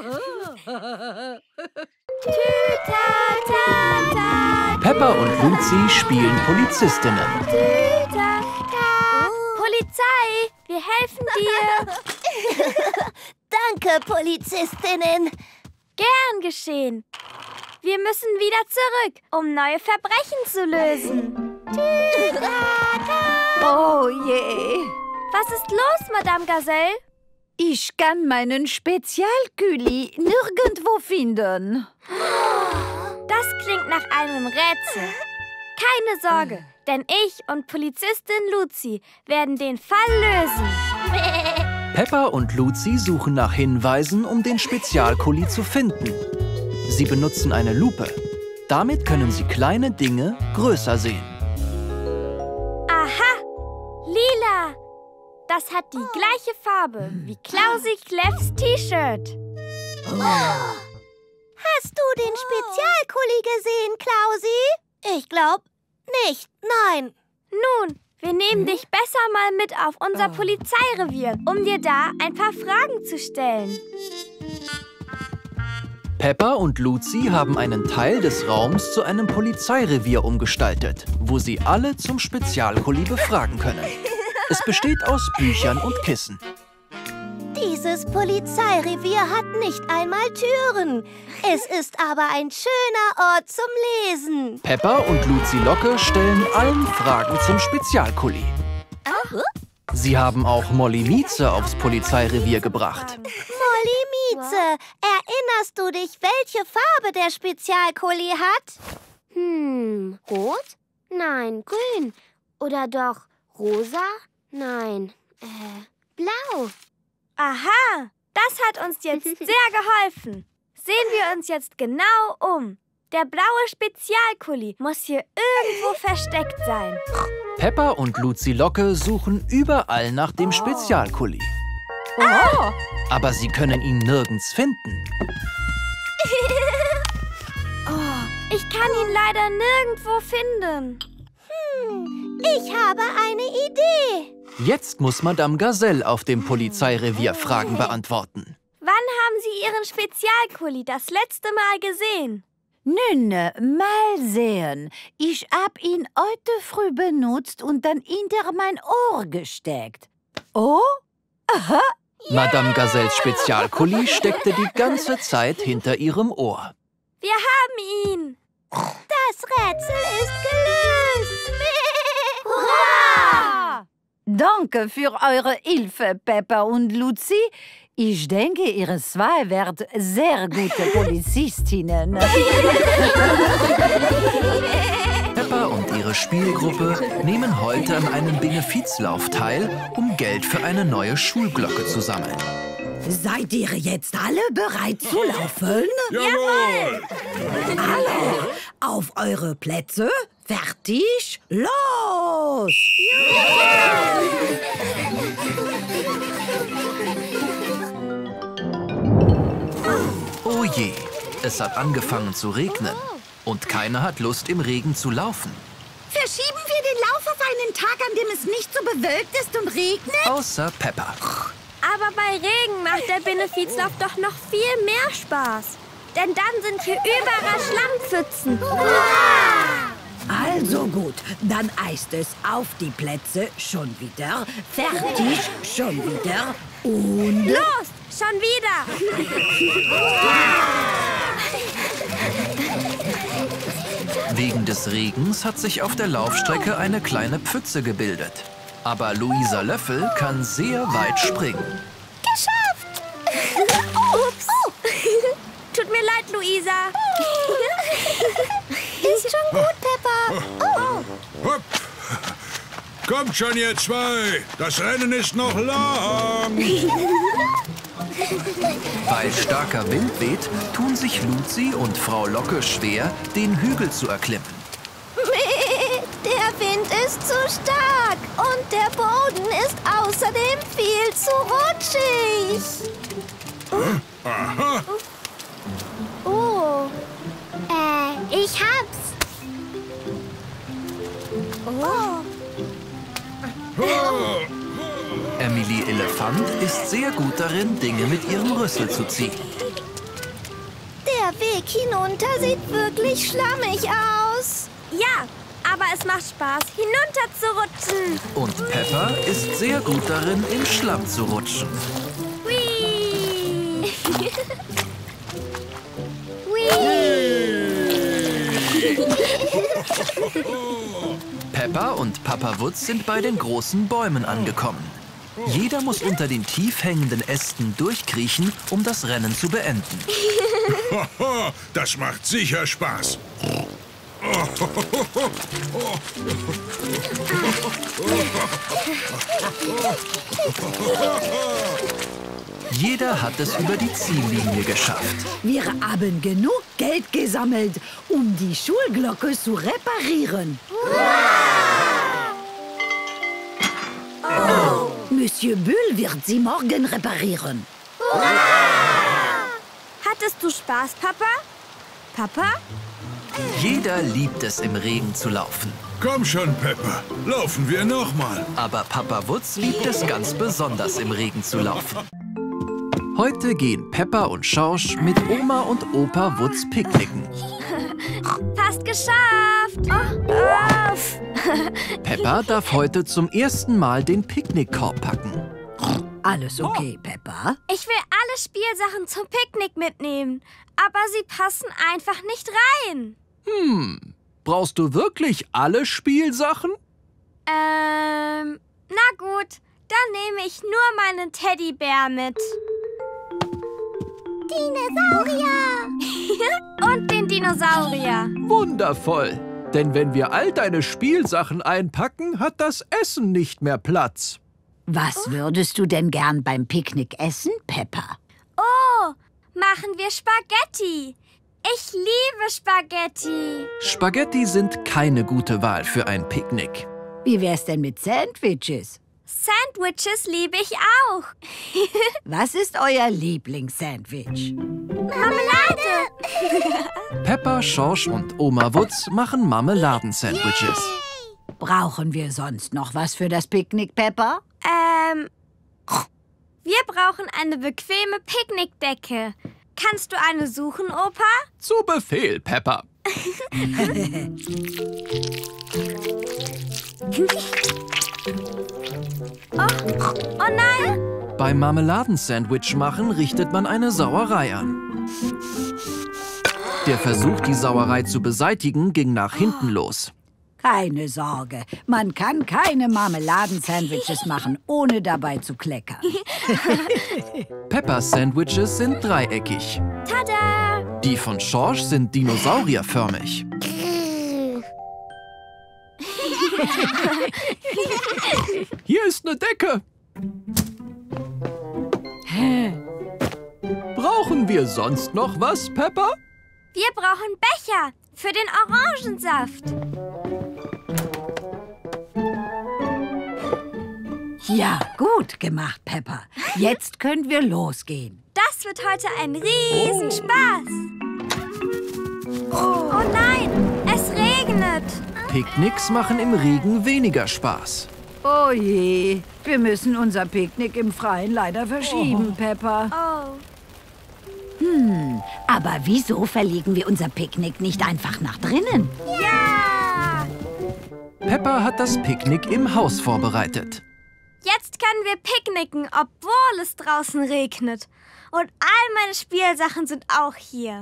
Peppa und Luzi spielen Polizistinnen. Polizei, wir helfen dir. Danke, Polizistinnen. Gern geschehen. Wir müssen wieder zurück, um neue Verbrechen zu lösen. Oh je. Was ist los, Madame Gazelle? Ich kann meinen Spezialküli nirgendwo finden. Das klingt nach einem Rätsel. Keine Sorge, denn ich und Polizistin Luzi werden den Fall lösen. Peppa und Luzi suchen nach Hinweisen, um den Spezialkuli zu finden. Sie benutzen eine Lupe. Damit können sie kleine Dinge größer sehen. Aha! Lila! Das hat die gleiche Farbe wie Klausi Kleffs T-Shirt. Hast du den Spezialkuli gesehen, Klausi? Ich glaube nicht, nein. Nun, wir nehmen dich besser mal mit auf unser Polizeirevier, um dir da ein paar Fragen zu stellen. Peppa und Luzi haben einen Teil des Raums zu einem Polizeirevier umgestaltet, wo sie alle zum Spezialkuli befragen können. Es besteht aus Büchern und Kissen. Dieses Polizeirevier hat nicht einmal Türen. Es ist aber ein schöner Ort zum Lesen. Peppa und Luzi Locke stellen allen Fragen zum Spezialkuli. Sie haben auch Molly Mieze aufs Polizeirevier gebracht. Molly Mieze, erinnerst du dich, welche Farbe der Spezialkuli hat? Rot? Nein, grün. Oder doch rosa? Nein, blau. Aha, das hat uns jetzt sehr geholfen. Sehen wir uns jetzt genau um. Der blaue Spezialkuli muss hier irgendwo versteckt sein. Peppa und Luzi Locke suchen überall nach dem Spezialkuli. Aber sie können ihn nirgends finden. Ich kann ihn leider nirgendwo finden. Ich habe eine Idee. Jetzt muss Madame Gazelle auf dem Polizeirevier Fragen beantworten. Wann haben Sie Ihren Spezialkuli das letzte Mal gesehen? Nun, mal sehen. Ich hab ihn heute früh benutzt und dann hinter mein Ohr gesteckt. Oh? Aha. Madame Gazelles Spezialkuli steckte die ganze Zeit hinter ihrem Ohr. Wir haben ihn! Das Rätsel ist gelöst. Hurra! Danke für eure Hilfe, Peppa und Luzi. Ich denke, ihr zwei werdet sehr gute Polizistinnen. Peppa und ihre Spielgruppe nehmen heute an einem Benefizlauf teil, um Geld für eine neue Schulglocke zu sammeln. Seid ihr jetzt alle bereit zu laufen? Jawohl! Alle auf eure Plätze, fertig, los! Oh je, es hat angefangen zu regnen. Und keiner hat Lust, im Regen zu laufen. Verschieben wir den Lauf auf einen Tag, an dem es nicht so bewölkt ist und regnet? Außer Peppa. Aber bei Regen macht der Benefizlauf doch noch viel mehr Spaß. Denn dann sind hier überall Schlammpfützen. Also gut, dann heißt es auf die Plätze, schon wieder, fertig, schon wieder und... Los, schon wieder! Wegen des Regens hat sich auf der Laufstrecke eine kleine Pfütze gebildet. Aber Luisa Löffel kann sehr weit springen. Geschafft! Ups! Tut mir leid, Luisa. Ist schon gut, Peppa. Hopp. Kommt schon, ihr zwei. Das Rennen ist noch lang. Weil starker Wind weht, tun sich Luzi und Frau Locke schwer, den Hügel zu erklimmen. Der Wind ist zu stark und der Boden ist außerdem viel zu rutschig. Aha. Oh. Ich hab's. Emily Elefant ist sehr gut darin, Dinge mit ihrem Rüssel zu ziehen. Der Weg hinunter sieht wirklich schlammig aus. Ja, aber es macht Spaß, hinunter zu rutschen. Und Peppa ist sehr gut darin, im Schlamm zu rutschen. Hui! Peppa und Papa Wutz sind bei den großen Bäumen angekommen. Jeder muss unter den tief hängenden Ästen durchkriechen, um das Rennen zu beenden. Das macht sicher Spaß. Jeder hat es über die Ziellinie geschafft. Wir haben genug Geld gesammelt, um die Schulglocke zu reparieren. Monsieur Bull wird sie morgen reparieren. Hattest du Spaß, Papa? Papa? Jeder liebt es, im Regen zu laufen. Komm schon, Peppa. Laufen wir noch mal. Aber Papa Wutz liebt es ganz besonders, im Regen zu laufen. Heute gehen Peppa und Schorsch mit Oma und Opa Wutz picknicken. Fast geschafft. Peppa darf heute zum ersten Mal den Picknickkorb packen. Alles okay, Peppa? Ich will alle Spielsachen zum Picknick mitnehmen, aber sie passen einfach nicht rein. Brauchst du wirklich alle Spielsachen? Na gut, dann nehme ich nur meinen Teddybär mit. Dinosaurier. Und den Dinosaurier. Wundervoll. Denn wenn wir all deine Spielsachen einpacken, hat das Essen nicht mehr Platz. Was würdest du denn gern beim Picknick essen, Peppa? Oh, machen wir Spaghetti. Ich liebe Spaghetti. Spaghetti sind keine gute Wahl für ein Picknick. Wie wär's denn mit Sandwiches? Sandwiches liebe ich auch. Was ist euer Lieblingssandwich? Marmelade. Peppa, Schorsch und Oma Wutz machen Marmeladensandwiches. Brauchen wir sonst noch was für das Picknick, Peppa? Wir brauchen eine bequeme Picknickdecke. Kannst du eine suchen, Opa? Zu Befehl, Peppa. Oh nein! Beim Marmeladensandwich machen richtet man eine Sauerei an. Der Versuch, die Sauerei zu beseitigen, ging nach hinten los. Keine Sorge, man kann keine Marmeladensandwiches machen, ohne dabei zu kleckern. Peppas Sandwiches sind dreieckig. Tada! Die von Schorsch sind dinosaurierförmig. Hier ist eine Decke. Brauchen wir sonst noch was, Peppa? Wir brauchen Becher für den Orangensaft. Ja, gut gemacht, Peppa. Jetzt können wir losgehen. Das wird heute ein Riesenspaß. Oh nein, es regnet. Picknicks machen im Regen weniger Spaß. Oh je, wir müssen unser Picknick im Freien leider verschieben, Peppa. Oh. Aber wieso verlegen wir unser Picknick nicht einfach nach drinnen? Ja! Peppa hat das Picknick im Haus vorbereitet. Jetzt können wir picknicken, obwohl es draußen regnet. Und all meine Spielsachen sind auch hier.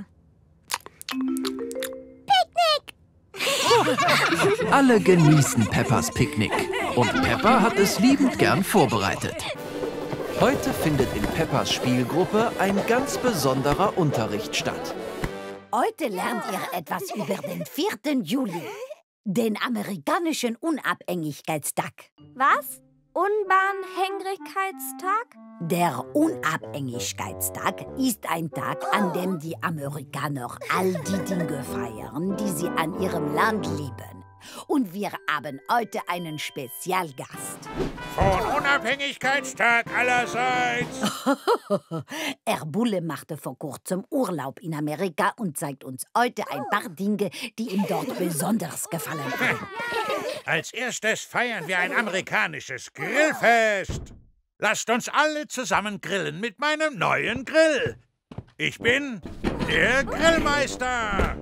Alle genießen Peppas Picknick. Und Peppa hat es liebend gern vorbereitet. Heute findet in Peppas Spielgruppe ein ganz besonderer Unterricht statt. Heute lernt ihr etwas über den 4. Juli, den amerikanischen Unabhängigkeitstag. Was? Unbahnhängrigkeitstag? Der Unabhängigkeitstag ist ein Tag, an dem die Amerikaner all die Dinge feiern, die sie an ihrem Land lieben. Und wir haben heute einen Spezialgast. Von Unabhängigkeitstag allerseits. Herr Bulle machte vor kurzem Urlaub in Amerika und zeigt uns heute ein paar Dinge, die ihm dort besonders gefallen haben. Als erstes feiern wir ein amerikanisches Grillfest. Lasst uns alle zusammen grillen mit meinem neuen Grill. Ich bin der Grillmeister.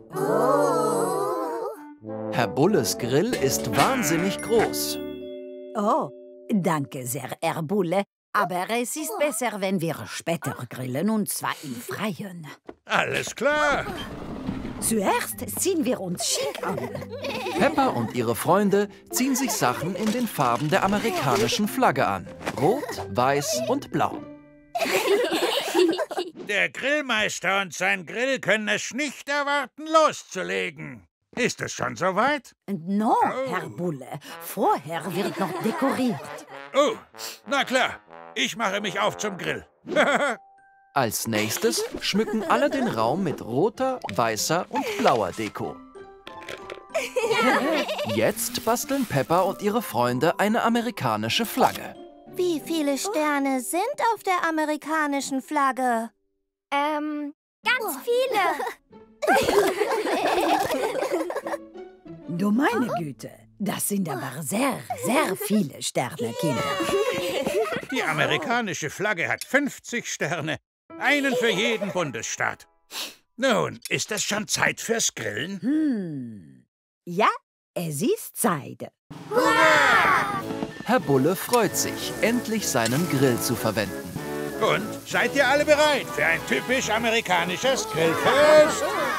Herr Bulles Grill ist wahnsinnig groß. Oh, danke sehr, Herr Bulle. Aber es ist besser, wenn wir später grillen, und zwar im Freien. Alles klar. Zuerst ziehen wir uns schick an. Peppa und ihre Freunde ziehen sich Sachen in den Farben der amerikanischen Flagge an. Rot, weiß und blau. Der Grillmeister und sein Grill können es nicht erwarten, loszulegen. Ist es schon soweit? No, Herr Bulle. Vorher wird noch dekoriert. Oh, na klar. Ich mache mich auf zum Grill. Als nächstes schmücken alle den Raum mit roter, weißer und blauer Deko. Jetzt basteln Peppa und ihre Freunde eine amerikanische Flagge. Wie viele Sterne sind auf der amerikanischen Flagge? Ganz viele. Du meine Güte, das sind aber sehr, sehr viele Sterne, Kinder. Die amerikanische Flagge hat 50 Sterne. Einen für jeden Bundesstaat. Nun, ist es schon Zeit fürs Grillen? Ja, es ist Zeit. Herr Bulle freut sich, endlich seinen Grill zu verwenden. Und, seid ihr alle bereit für ein typisch amerikanisches Grillfest?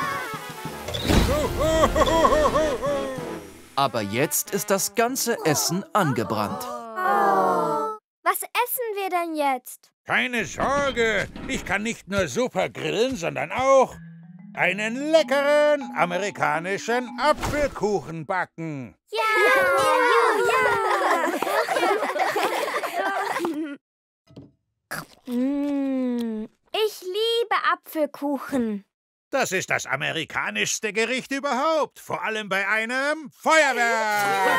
Aber jetzt ist das ganze Essen angebrannt. Was essen wir denn jetzt? Keine Sorge, ich kann nicht nur super grillen, sondern auch einen leckeren amerikanischen Apfelkuchen backen. Ich liebe Apfelkuchen. Das ist das amerikanischste Gericht überhaupt, vor allem bei einem Feuerwerk.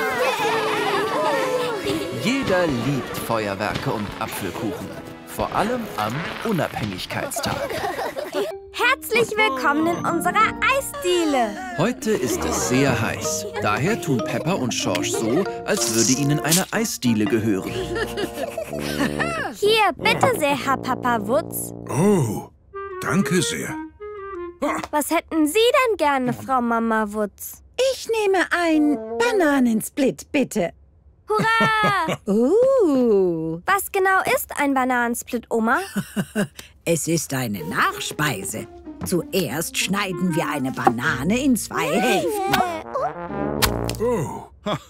Jeder liebt Feuerwerke und Apfelkuchen. Vor allem am Unabhängigkeitstag. Herzlich willkommen in unserer Eisdiele. Heute ist es sehr heiß. Daher tun Peppa und Schorsch so, als würde ihnen eine Eisdiele gehören. Hier, bitte sehr, Herr Papa Wutz. Oh, danke sehr. Was hätten Sie denn gerne, Frau Mama Wutz? Ich nehme ein Bananensplit, bitte. Hurra! Was genau ist ein Bananensplit, Oma? Es ist eine Nachspeise. Zuerst schneiden wir eine Banane in 2 Hälften. Oh.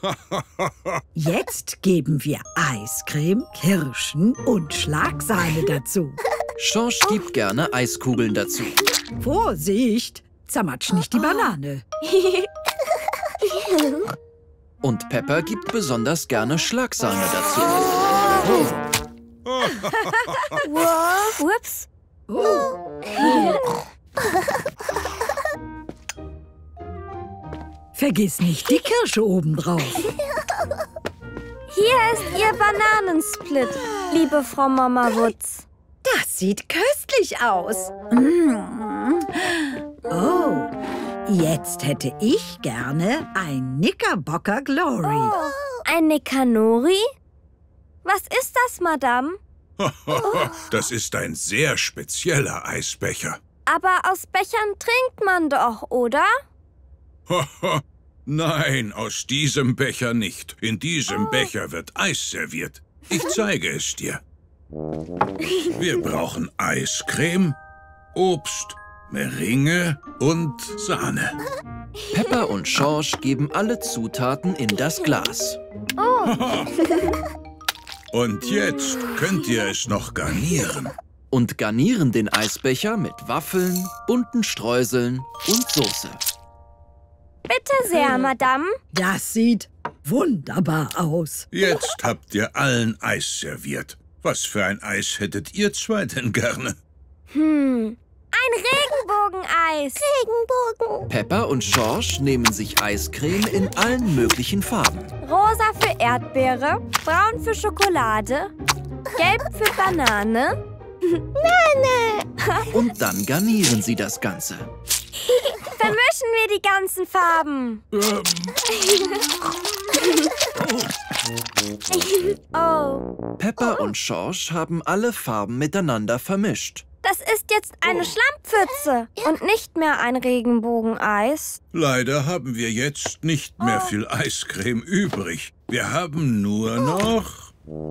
Jetzt geben wir Eiscreme, Kirschen und Schlagsahne dazu. Schorsch gibt gerne Eiskugeln dazu. Vorsicht, zermatsch nicht die Banane. Und Peppa gibt besonders gerne Schlagsahne dazu. Wow. Ups. Vergiss nicht die Kirsche obendrauf. Hier ist Ihr Bananensplit, liebe Frau Mama Wutz. Das sieht köstlich aus. Oh, jetzt hätte ich gerne ein Knickerbocker Glory. Ein Nekanori? Was ist das, Madame? Das ist ein sehr spezieller Eisbecher. Aber aus Bechern trinkt man doch, oder? Nein, aus diesem Becher nicht. In diesem Becher wird Eis serviert. Ich zeige es dir. Wir brauchen Eiscreme, Obst, Meringue und Sahne. Peppa und Schorsch geben alle Zutaten in das Glas. Und jetzt könnt ihr es noch garnieren. Und garnieren den Eisbecher mit Waffeln, bunten Streuseln und Soße. Bitte sehr, Madame. Das sieht wunderbar aus. Jetzt habt ihr allen Eis serviert. Was für ein Eis hättet ihr zwei denn gerne? Ein Regenbogeneis. Regenbogen. Peppa und Schorsch nehmen sich Eiscreme in allen möglichen Farben. Rosa für Erdbeere, braun für Schokolade, gelb für Banane. Und dann garnieren sie das Ganze. Vermischen wir die ganzen Farben. Oh, Peppa und Schorsch haben alle Farben miteinander vermischt. das ist jetzt eine Schlammpfütze und nicht mehr ein Regenbogeneis. Leider haben wir jetzt nicht mehr viel Eiscreme übrig. Wir haben nur noch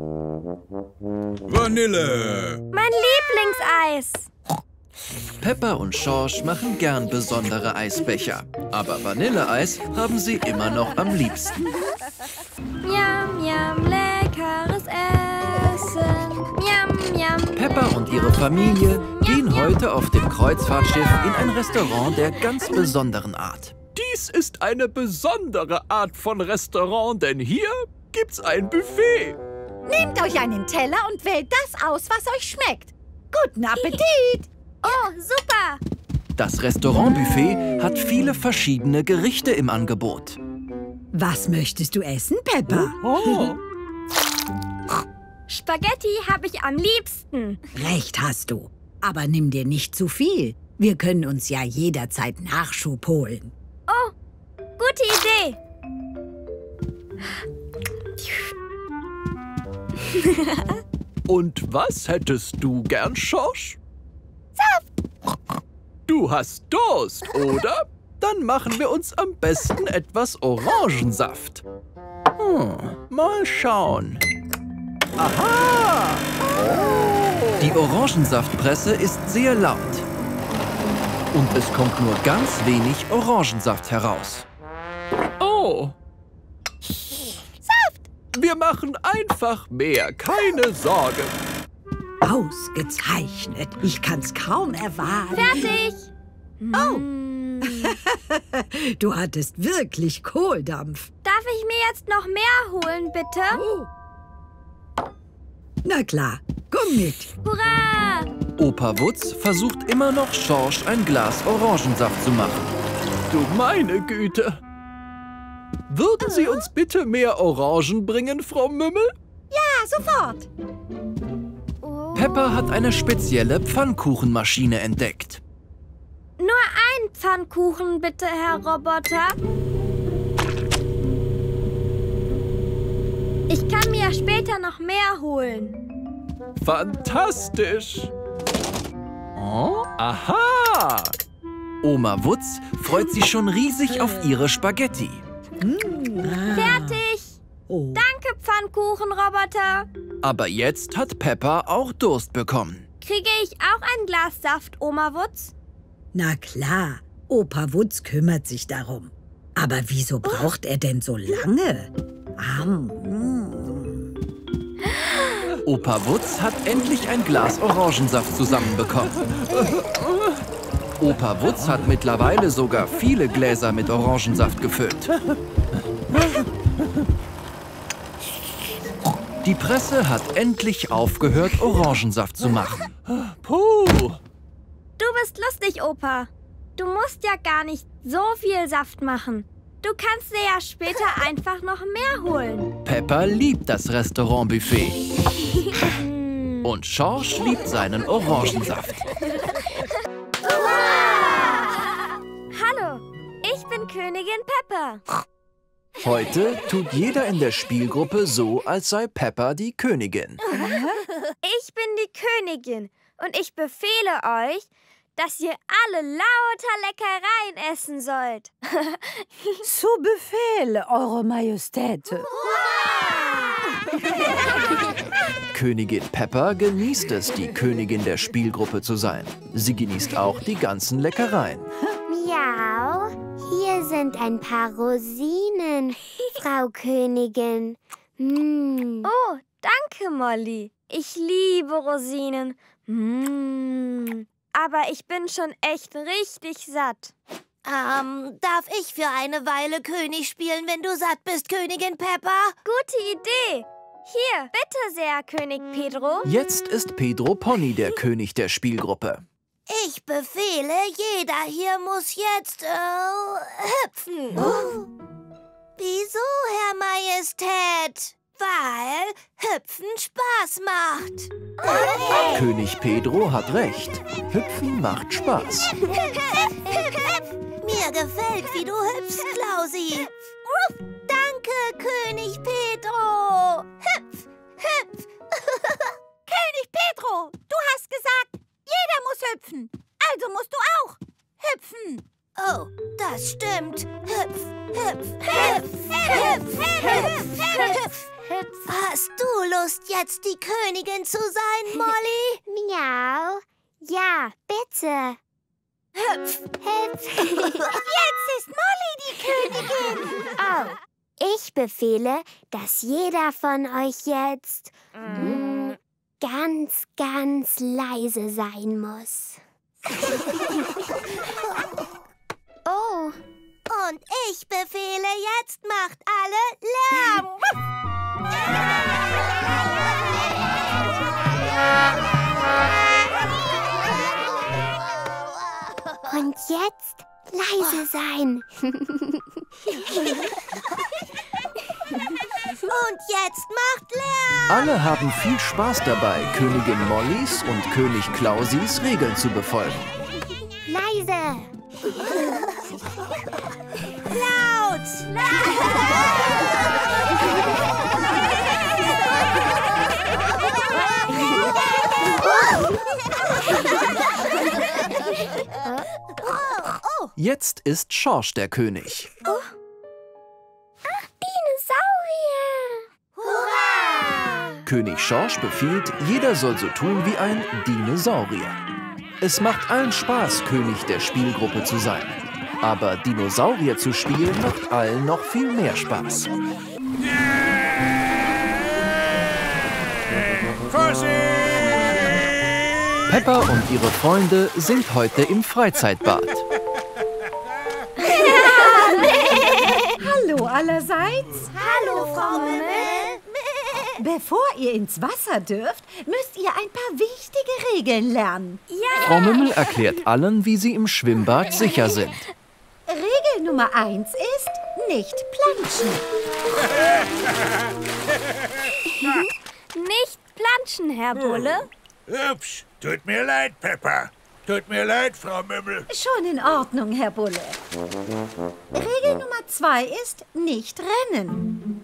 Vanille. Mein Lieblingseis. Peppa und Schorsch machen gern besondere Eisbecher. Aber Vanilleeis haben sie immer noch am liebsten. Miam, miam, leckeres Essen. Miam, miam. Peppa und ihre Familie gehen heute auf dem Kreuzfahrtschiff in ein Restaurant der ganz besonderen Art. Dies ist eine besondere Art von Restaurant, denn hier gibt's ein Buffet. Nehmt euch einen Teller und wählt das aus, was euch schmeckt. Guten Appetit! Oh, super. Das Restaurantbuffet hat viele verschiedene Gerichte im Angebot. Was möchtest du essen, Peppa? Spaghetti habe ich am liebsten. Recht hast du. Aber nimm dir nicht zu viel. Wir können uns ja jederzeit Nachschub holen. Oh, gute Idee. Und was hättest du gern, Schorsch? Du hast Durst, oder? Dann machen wir uns am besten etwas Orangensaft. Mal schauen. Aha! Die Orangensaftpresse ist sehr laut. Und es kommt nur ganz wenig Orangensaft heraus. Oh. Saft! Wir machen einfach mehr, keine Sorge. Ausgezeichnet. Ich kann's kaum erwarten. Fertig. Oh. Du hattest wirklich Kohldampf. Darf ich mir jetzt noch mehr holen, bitte? Oh. Na klar, komm mit. Hurra! Opa Wutz versucht immer noch Schorsch ein Glas Orangensaft zu machen. Du meine Güte. Würden Sie uns bitte mehr Orangen bringen, Frau Mümmel? Ja, sofort. Peppa hat eine spezielle Pfannkuchenmaschine entdeckt. Nur ein Pfannkuchen, bitte, Herr Roboter. Ich kann mir später noch mehr holen. Fantastisch. Oh, aha. Oma Wutz freut sich schon riesig auf ihre Spaghetti. Fertig. Oh. Danke, Pfannkuchenroboter. Aber jetzt hat Peppa auch Durst bekommen. Kriege ich auch ein Glas Saft, Oma Wutz? Na klar, Opa Wutz kümmert sich darum. Aber wieso braucht er denn so lange? Opa Wutz hat endlich ein Glas Orangensaft zusammenbekommen. Opa Wutz hat mittlerweile sogar viele Gläser mit Orangensaft gefüllt. Die Presse hat endlich aufgehört, Orangensaft zu machen. Puh. Du bist lustig, Opa. Du musst ja gar nicht so viel Saft machen. Du kannst dir ja später einfach noch mehr holen. Peppa liebt das Restaurantbuffet. Und Schorsch liebt seinen Orangensaft. Hallo, ich bin Königin Peppa. Heute tut jeder in der Spielgruppe so, als sei Peppa die Königin. Ich bin die Königin und ich befehle euch, dass ihr alle lauter Leckereien essen sollt. Zu Befehl, Eure Majestät. Königin Peppa genießt es, die Königin der Spielgruppe zu sein. Sie genießt auch die ganzen Leckereien. Miau, hier sind ein paar Rosinen, Frau Königin. Oh, danke, Molly. Ich liebe Rosinen. Aber ich bin schon echt richtig satt. Darf ich für eine Weile König spielen, wenn du satt bist, Königin Peppa? Gute Idee. Hier, bitte sehr, König Pedro. Jetzt ist Pedro Pony der König der Spielgruppe. Ich befehle, jeder hier muss jetzt, hüpfen. Wieso, Herr Majestät? Weil Hüpfen Spaß macht. König Pedro hat recht. Hüpfen macht Spaß. Mir gefällt, wie du hüpfst, Klausi. Danke, König Pedro. Hüpf, hüpf. König Pedro, du hast gesagt, jeder muss hüpfen. Also musst du auch hüpfen. Oh, das stimmt. Hüpf, hüpf, hüpf, hüpf, hüpf, hüpf. Hast du Lust, jetzt die Königin zu sein, Molly? Miau. Ja, bitte. Hüpf, Hüpf. Jetzt ist Molly die Königin. Oh, ich befehle, dass jeder von euch jetzt ganz, ganz leise sein muss. Oh. Und ich befehle, jetzt macht alle Lärm. Und jetzt leise sein. Und jetzt macht Lärm. Alle haben viel Spaß dabei, Königin Mollys und König Klausis Regeln zu befolgen. Leise. Laut. Jetzt ist Schorsch der König. Dinosaurier. Hurra! König Schorsch befiehlt, jeder soll so tun wie ein Dinosaurier. Es macht allen Spaß, König der Spielgruppe zu sein. Aber Dinosaurier zu spielen macht allen noch viel mehr Spaß. Vorsicht! Peppa und ihre Freunde sind heute im Freizeitbad. Hallo allerseits. Hallo, Frau Mimmel. Bevor ihr ins Wasser dürft, müsst ihr ein paar wichtige Regeln lernen. Frau Mimmel erklärt allen, wie sie im Schwimmbad sicher sind. Regel Nummer 1 ist, nicht planschen. Nicht planschen, Herr Bulle. Ups, tut mir leid, Peppa. Tut mir leid, Frau Mimmel. Schon in Ordnung, Herr Bulle. Regel Nummer 2 ist, nicht rennen.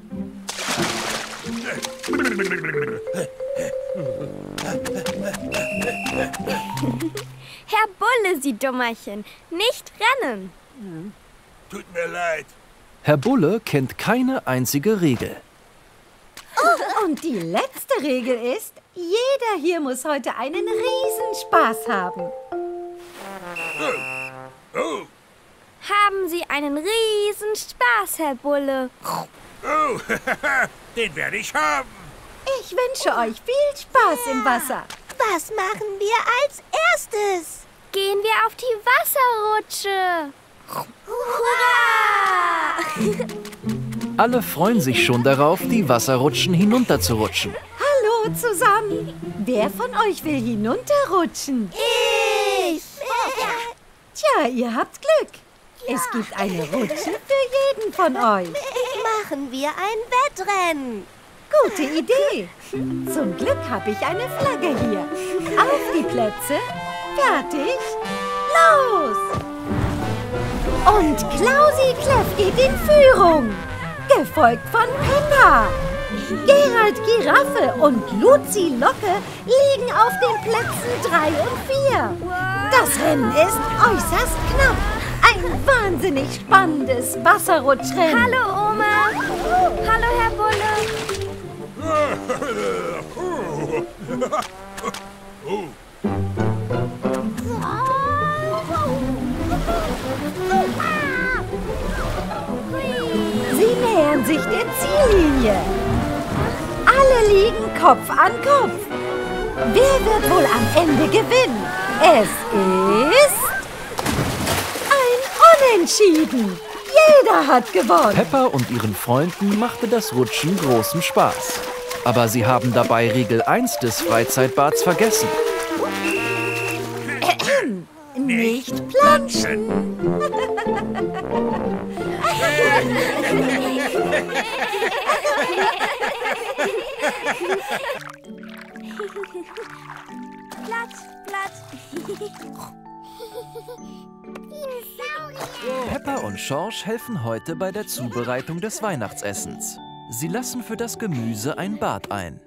Herr Bulle, Sie Dummerchen. Nicht rennen. Tut mir leid. Herr Bulle kennt keine einzige Regel. Und die letzte Regel ist, jeder hier muss heute einen Riesenspaß haben. Oh, Haben Sie einen riesen Spaß, Herr Bulle. Oh, den werde ich haben. Ich wünsche euch viel Spaß im Wasser. Was machen wir als erstes? Gehen wir auf die Wasserrutsche. Hurra! Alle freuen sich schon darauf, die Wasserrutschen hinunterzurutschen. Hallo zusammen. Wer von euch will hinunterrutschen? Ich! Tja, ihr habt Glück. Es gibt eine Rutsche für jeden von euch. Machen wir ein Wettrennen. Gute Idee. Zum Glück habe ich eine Flagge hier. Auf die Plätze. Fertig. Los! Und Klausi Kläff geht in Führung. Gefolgt von Peppa. Gerald Giraffe und Luzi Locke liegen auf den Plätzen 3 und 4. Das Rennen ist äußerst knapp. Ein wahnsinnig spannendes Wasserrutschrennen. Hallo, Oma. Hallo, Herr Bulle. Sie nähern sich der Ziellinie. Alle liegen Kopf an Kopf. Wer wird wohl am Ende gewinnen? Es ist ein Unentschieden. Jeder hat gewonnen. Peppa und ihren Freunden machte das Rutschen großen Spaß. Aber sie haben dabei Regel 1 des Freizeitbads vergessen. Nicht planschen. Platz, Platz. Peppa und Schorsch helfen heute bei der Zubereitung des Weihnachtsessens. Sie lassen für das Gemüse ein Bad ein.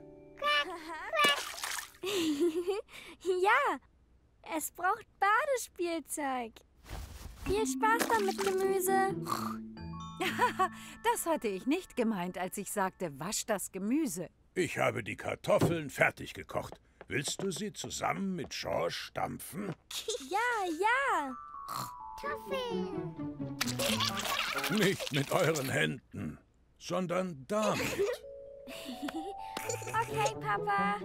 Ja, es braucht Badespielzeug. Viel Spaß damit, Gemüse. Das hatte ich nicht gemeint, als ich sagte, wasch das Gemüse. Ich habe die Kartoffeln fertig gekocht. Willst du sie zusammen mit Schorsch stampfen? Ja, ja. Nicht mit euren Händen, sondern damit. Okay, Papa.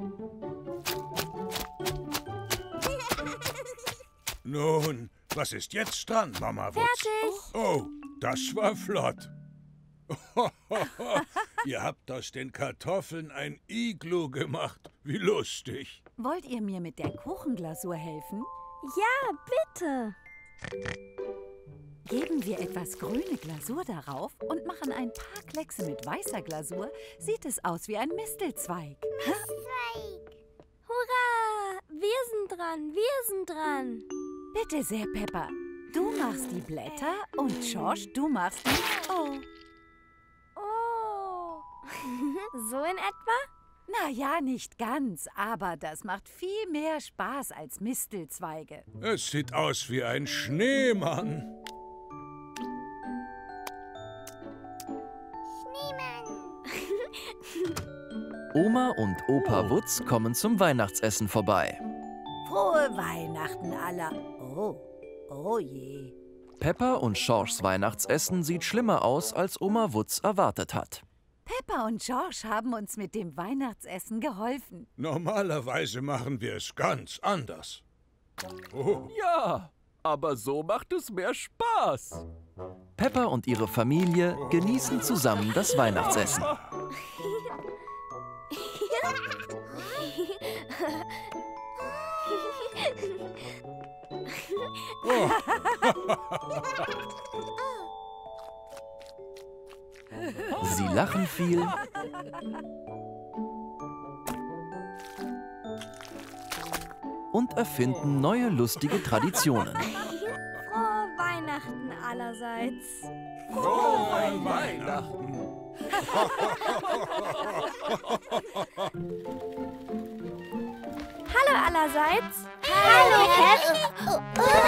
Nun, was ist jetzt dran, Mama Wutz? Fertig. Oh, das war flott. Ihr habt aus den Kartoffeln ein Iglu gemacht. Wie lustig. Wollt ihr mir mit der Kuchenglasur helfen? Ja, bitte. Geben wir etwas grüne Glasur darauf und machen ein paar Kleckse mit weißer Glasur, sieht es aus wie ein Mistelzweig. Hurra! Wir sind dran, wir sind dran. Bitte sehr, Peppa. Du machst die Blätter und Schorsch, du machst die... Oh. Oh. So in etwa? Na ja, nicht ganz, aber das macht viel mehr Spaß als Mistelzweige. Es sieht aus wie ein Schneemann. Oma und Opa Wutz kommen zum Weihnachtsessen vorbei. Frohe Weihnachten aller. Oh je. Peppa und Schorschs Weihnachtsessen sieht schlimmer aus, als Oma Wutz erwartet hat. Peppa und Schorsch haben uns mit dem Weihnachtsessen geholfen. Normalerweise machen wir es ganz anders. Oh. Ja, aber so macht es mehr Spaß. Peppa und ihre Familie genießen zusammen das Weihnachtsessen. Sie lachen viel und erfinden neue lustige Traditionen. Frohe Weihnachten allerseits. Frohe Weihnachten! Hallo allerseits. Hallo,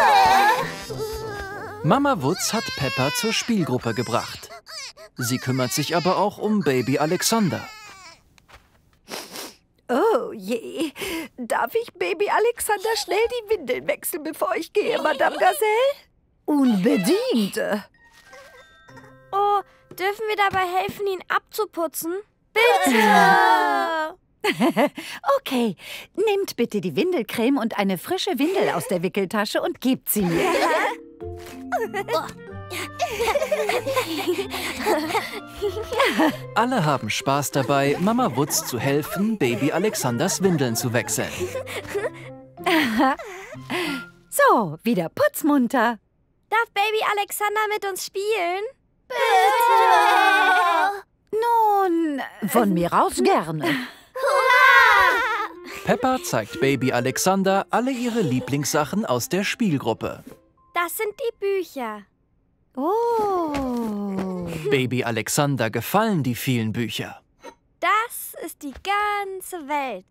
Mama Wutz hat Peppa zur Spielgruppe gebracht. Sie kümmert sich aber auch um Baby Alexander. Oh je. Darf ich Baby Alexander schnell die Windeln wechseln, bevor ich gehe, Madame Gazelle? Unbedingt. Oh, dürfen wir dabei helfen, ihn abzuputzen? Bitte! Okay, nehmt bitte die Windelcreme und eine frische Windel aus der Wickeltasche und gebt sie mir. Alle haben Spaß dabei, Mama Wutz zu helfen, Baby Alexanders Windeln zu wechseln. So, wieder putzmunter. Darf Baby Alexander mit uns spielen? Nun, von mir aus gerne. Peppa zeigt Baby Alexander alle ihre Lieblingssachen aus der Spielgruppe. Das sind die Bücher. Oh. Baby Alexander gefallen die vielen Bücher. Das ist die ganze Welt.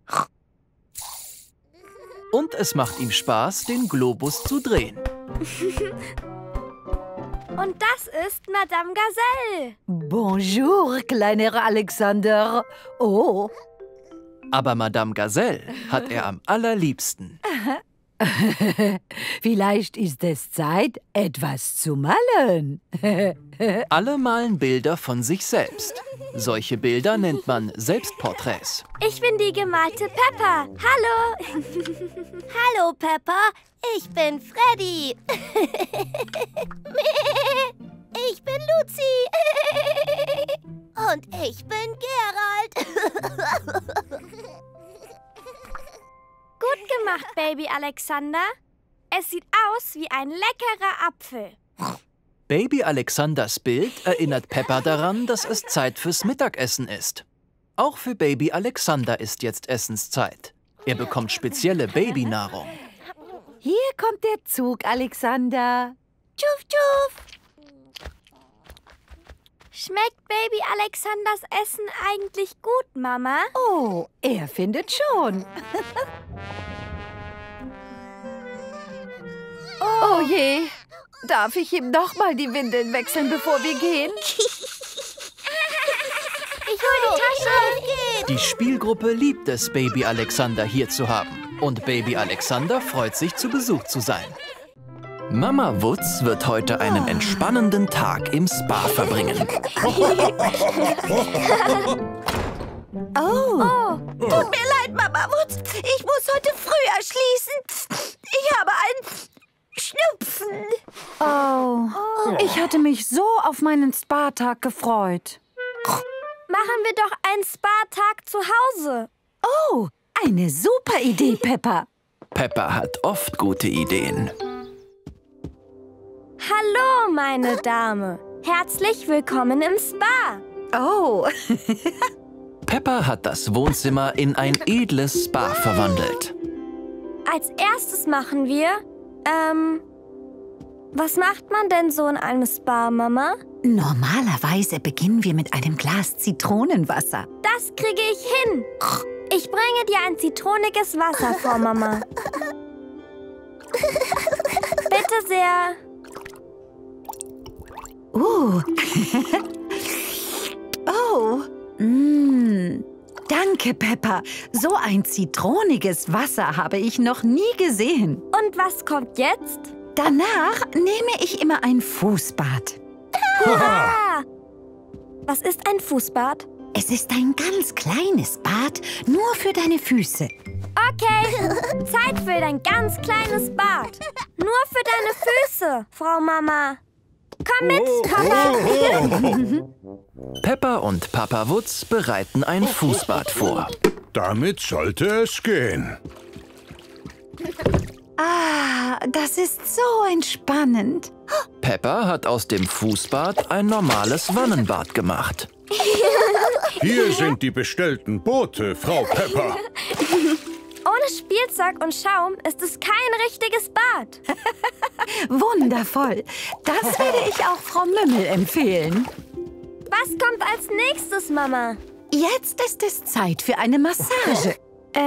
Und es macht ihm Spaß, den Globus zu drehen. Und das ist Madame Gazelle. Bonjour, kleiner Alexander. Oh. Aber Madame Gazelle hat er am allerliebsten. Vielleicht ist es Zeit, etwas zu malen. Alle malen Bilder von sich selbst. Solche Bilder nennt man Selbstporträts. Ich bin die gemalte Peppa. Hallo. Hallo, Peppa. Ich bin Freddy. Ich bin Luzi. Und ich bin Gerald. Gut gemacht, Baby Alexander. Es sieht aus wie ein leckerer Apfel. Baby Alexanders Bild erinnert Peppa daran, dass es Zeit fürs Mittagessen ist. Auch für Baby Alexander ist jetzt Essenszeit. Er bekommt spezielle Babynahrung. Hier kommt der Zug, Alexander. Tschuf, tschuf. Schmeckt Baby Alexanders Essen eigentlich gut, Mama? Oh, er findet schon. Oh je, darf ich ihm noch mal die Windeln wechseln, bevor wir gehen? Ich hol die Tasche. Die Spielgruppe liebt es, Baby Alexander hier zu haben. Und Baby Alexander freut sich, zu Besuch zu sein. Mama Wutz wird heute einen entspannenden Tag im Spa verbringen. Oh. Tut mir leid, Mama Wutz. Ich muss heute früher schließen. Ich habe einen Schnupfen. Oh. Ich hatte mich so auf meinen Spa-Tag gefreut. Machen wir doch einen Spa-Tag zu Hause. Oh, eine super Idee, Peppa. Peppa hat oft gute Ideen. Hallo, meine Dame. Herzlich willkommen im Spa. Oh. Peppa hat das Wohnzimmer in ein edles Spa verwandelt. Als erstes machen wir, was macht man denn so in einem Spa, Mama? Normalerweise beginnen wir mit einem Glas Zitronenwasser. Das kriege ich hin. Ich bringe dir ein zitroniges Wasser vor, Mama. Bitte sehr. Oh. Danke, Peppa. So ein zitroniges Wasser habe ich noch nie gesehen. Und was kommt jetzt? Danach nehme ich immer ein Fußbad. Hurra! Was ist ein Fußbad? Es ist ein ganz kleines Bad, nur für deine Füße. Okay, Zeit für dein ganz kleines Bad. Nur für deine Füße, Frau Mama. Komm mit, Papa. Peppa und Papa Wutz bereiten ein Fußbad vor. Damit sollte es gehen. Ah, das ist so entspannend. Peppa hat aus dem Fußbad ein normales Wannenbad gemacht. Hier sind die bestellten Boote, Frau Peppa. Ohne Spielzeug und Schaum ist es kein richtiges Bad. Wundervoll. Das werde ich auch Frau Mümmel empfehlen. Was kommt als nächstes, Mama? Jetzt ist es Zeit für eine Massage.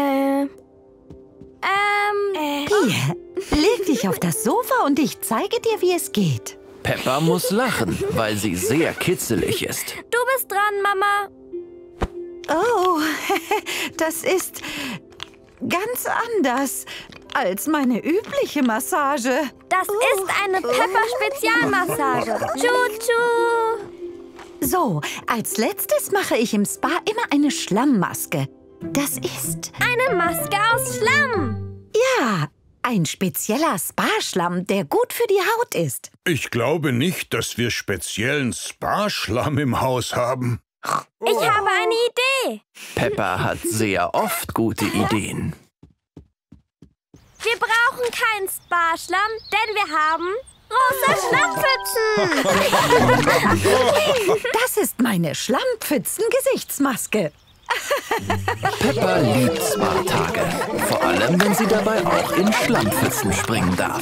Hier, leg dich auf das Sofa und ich zeige dir, wie es geht. Peppa muss lachen, weil sie sehr kitzelig ist. Du bist dran, Mama. Oh, das ist ganz anders. als meine übliche Massage. Das ist eine Pepper-Spezialmassage. Tschu-tschu. So, als letztes mache ich im Spa immer eine Schlammmaske. Das ist... Eine Maske aus Schlamm. Ja, ein spezieller Spa-Schlamm, der gut für die Haut ist. Ich glaube nicht, dass wir speziellen Spa-Schlamm im Haus haben. Ich habe eine Idee. Peppa hat sehr oft gute Ideen. Wir brauchen keinen Spa-Schlamm, denn wir haben rosa Schlammpfützen. Das ist meine Schlammpfützen-Gesichtsmaske. Peppa liebt Spa-Tage. Vor allem, wenn sie dabei auch in Schlammpfützen springen darf.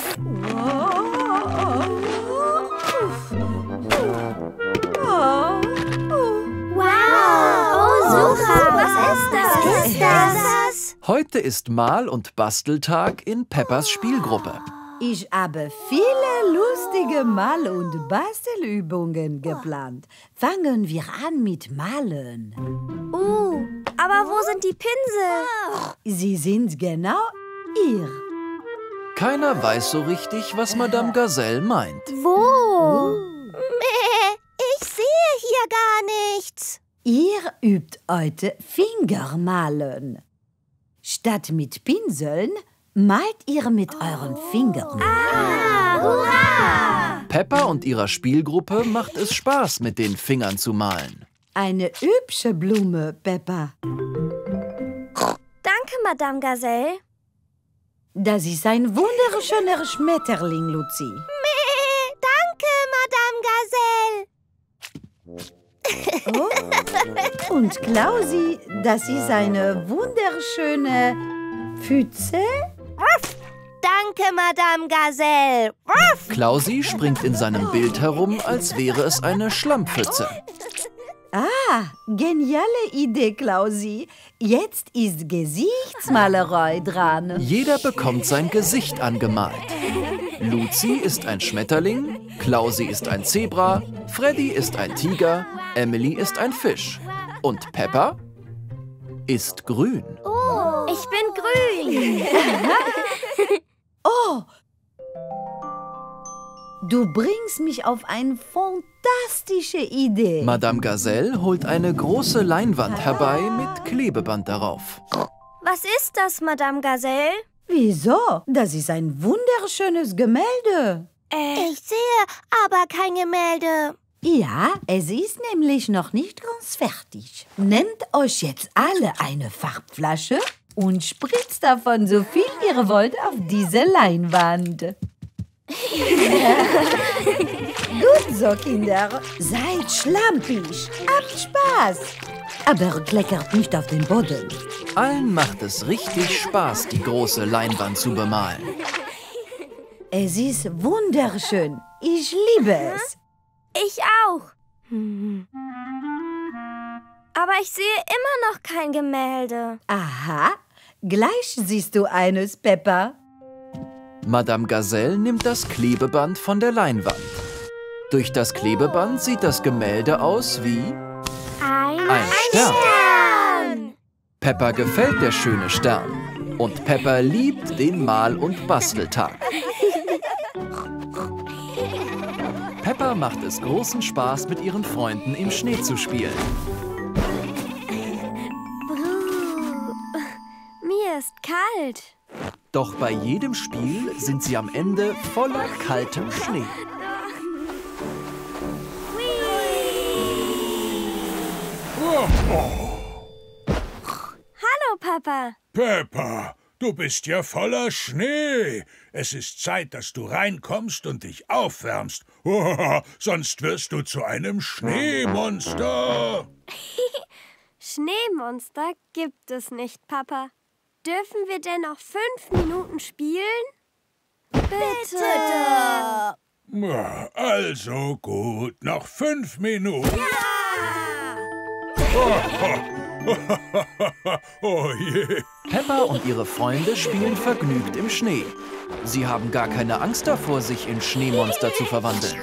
Was ist das? Heute ist Mal- und Basteltag in Peppas Spielgruppe. Ich habe viele lustige Mal- und Bastelübungen geplant. Fangen wir an mit Malen. Aber wo sind die Pinsel? Sie sind genau hier. Keiner weiß so richtig, was Madame Gazelle meint. Wo? Ich sehe hier gar nichts. Ihr übt heute Fingermalen. Statt mit Pinseln malt ihr mit euren Fingern. Hurra! Peppa und ihrer Spielgruppe macht es Spaß, mit den Fingern zu malen. Eine hübsche Blume, Peppa. Danke, Madame Gazelle. Das ist ein wunderschöner Schmetterling, Luzi. Danke, Madame Gazelle. Oh. Und Klausi, das ist eine wunderschöne Pfütze. Danke, Madame Gazelle. Klausi springt in seinem Bild herum, als wäre es eine Schlammpfütze. Geniale Idee, Klausi. Jetzt ist Gesichtsmalerei dran. Jeder bekommt sein Gesicht angemalt. Luzi ist ein Schmetterling, Klausi ist ein Zebra, Freddy ist ein Tiger, Emily ist ein Fisch. Und Peppa ist grün. Ich bin grün. Oh, du bringst mich auf eine fantastische Idee. Madame Gazelle holt eine große Leinwand herbei mit Klebeband darauf. Was ist das, Madame Gazelle? Wieso? Das ist ein wunderschönes Gemälde. Ich sehe aber kein Gemälde. Ja, es ist nämlich noch nicht ganz fertig. Nehmt euch jetzt alle eine Farbflasche und spritzt davon so viel ihr wollt auf diese Leinwand. Gut so, Kinder. Seid schlampig. Habt Spaß. Aber kleckert nicht auf den Boden. Allen macht es richtig Spaß, die große Leinwand zu bemalen. Es ist wunderschön. Ich liebe es. Ich auch. Aber ich sehe immer noch kein Gemälde. Aha, gleich siehst du eines, Peppa. Madame Gazelle nimmt das Klebeband von der Leinwand. Durch das Klebeband sieht das Gemälde aus wie ein Stern. Peppa gefällt der schöne Stern. Und Peppa liebt den Mal- und Basteltag. Peppa macht es großen Spaß, mit ihren Freunden im Schnee zu spielen. Mir ist kalt. Doch bei jedem Spiel sind sie am Ende voller kaltem Schnee. Hallo, Papa. Peppa, du bist ja voller Schnee. Es ist Zeit, dass du reinkommst und dich aufwärmst. Sonst wirst du zu einem Schneemonster. Schneemonster gibt es nicht, Papa. Dürfen wir denn noch 5 Minuten spielen? Bitte. Ja, also gut, noch 5 Minuten. Oh je. Peppa und ihre Freunde spielen vergnügt im Schnee. Sie haben gar keine Angst davor, sich in Schneemonster zu verwandeln.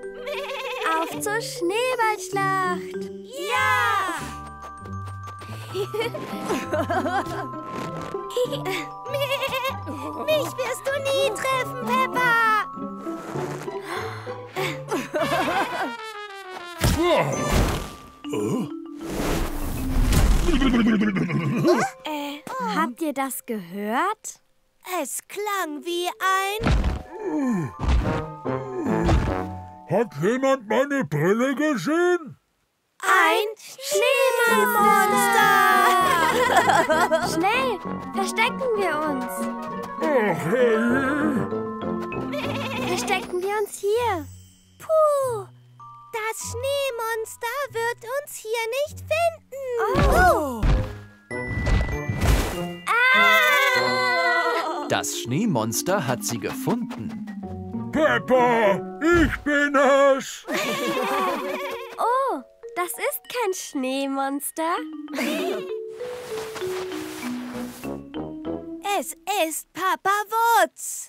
Auf zur Schneeballschlacht. Ja! Mich wirst du nie treffen, Peppa. Habt ihr das gehört? Es klang wie ein... Hat jemand meine Brille gesehen? Ein Schneemannmonster! Schnell, verstecken wir uns. Ach, hey. Verstecken wir uns hier. Puh, das Schneemonster wird uns hier nicht finden. Oh. Das Schneemonster hat sie gefunden. Peppa, ich bin es. Oh, das ist kein Schneemonster. Es ist Papa Wutz.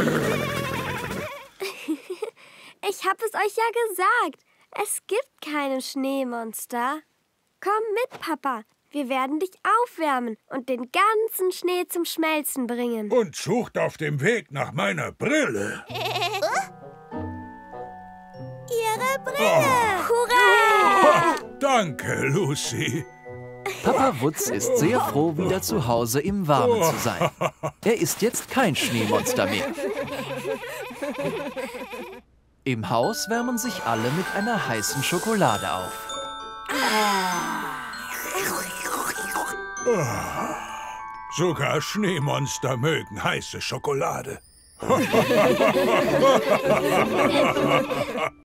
Ich habe es euch ja gesagt. Es gibt keine Schneemonster. Komm mit, Papa. Wir werden dich aufwärmen und den ganzen Schnee zum Schmelzen bringen. Und sucht auf dem Weg nach meiner Brille. Ihre Brille. Hurra! Danke, Lucy. Papa Wutz ist sehr froh, wieder zu Hause im Warmen zu sein. Er ist jetzt kein Schneemonster mehr. Im Haus wärmen sich alle mit einer heißen Schokolade auf. Sogar Schneemonster mögen heiße Schokolade.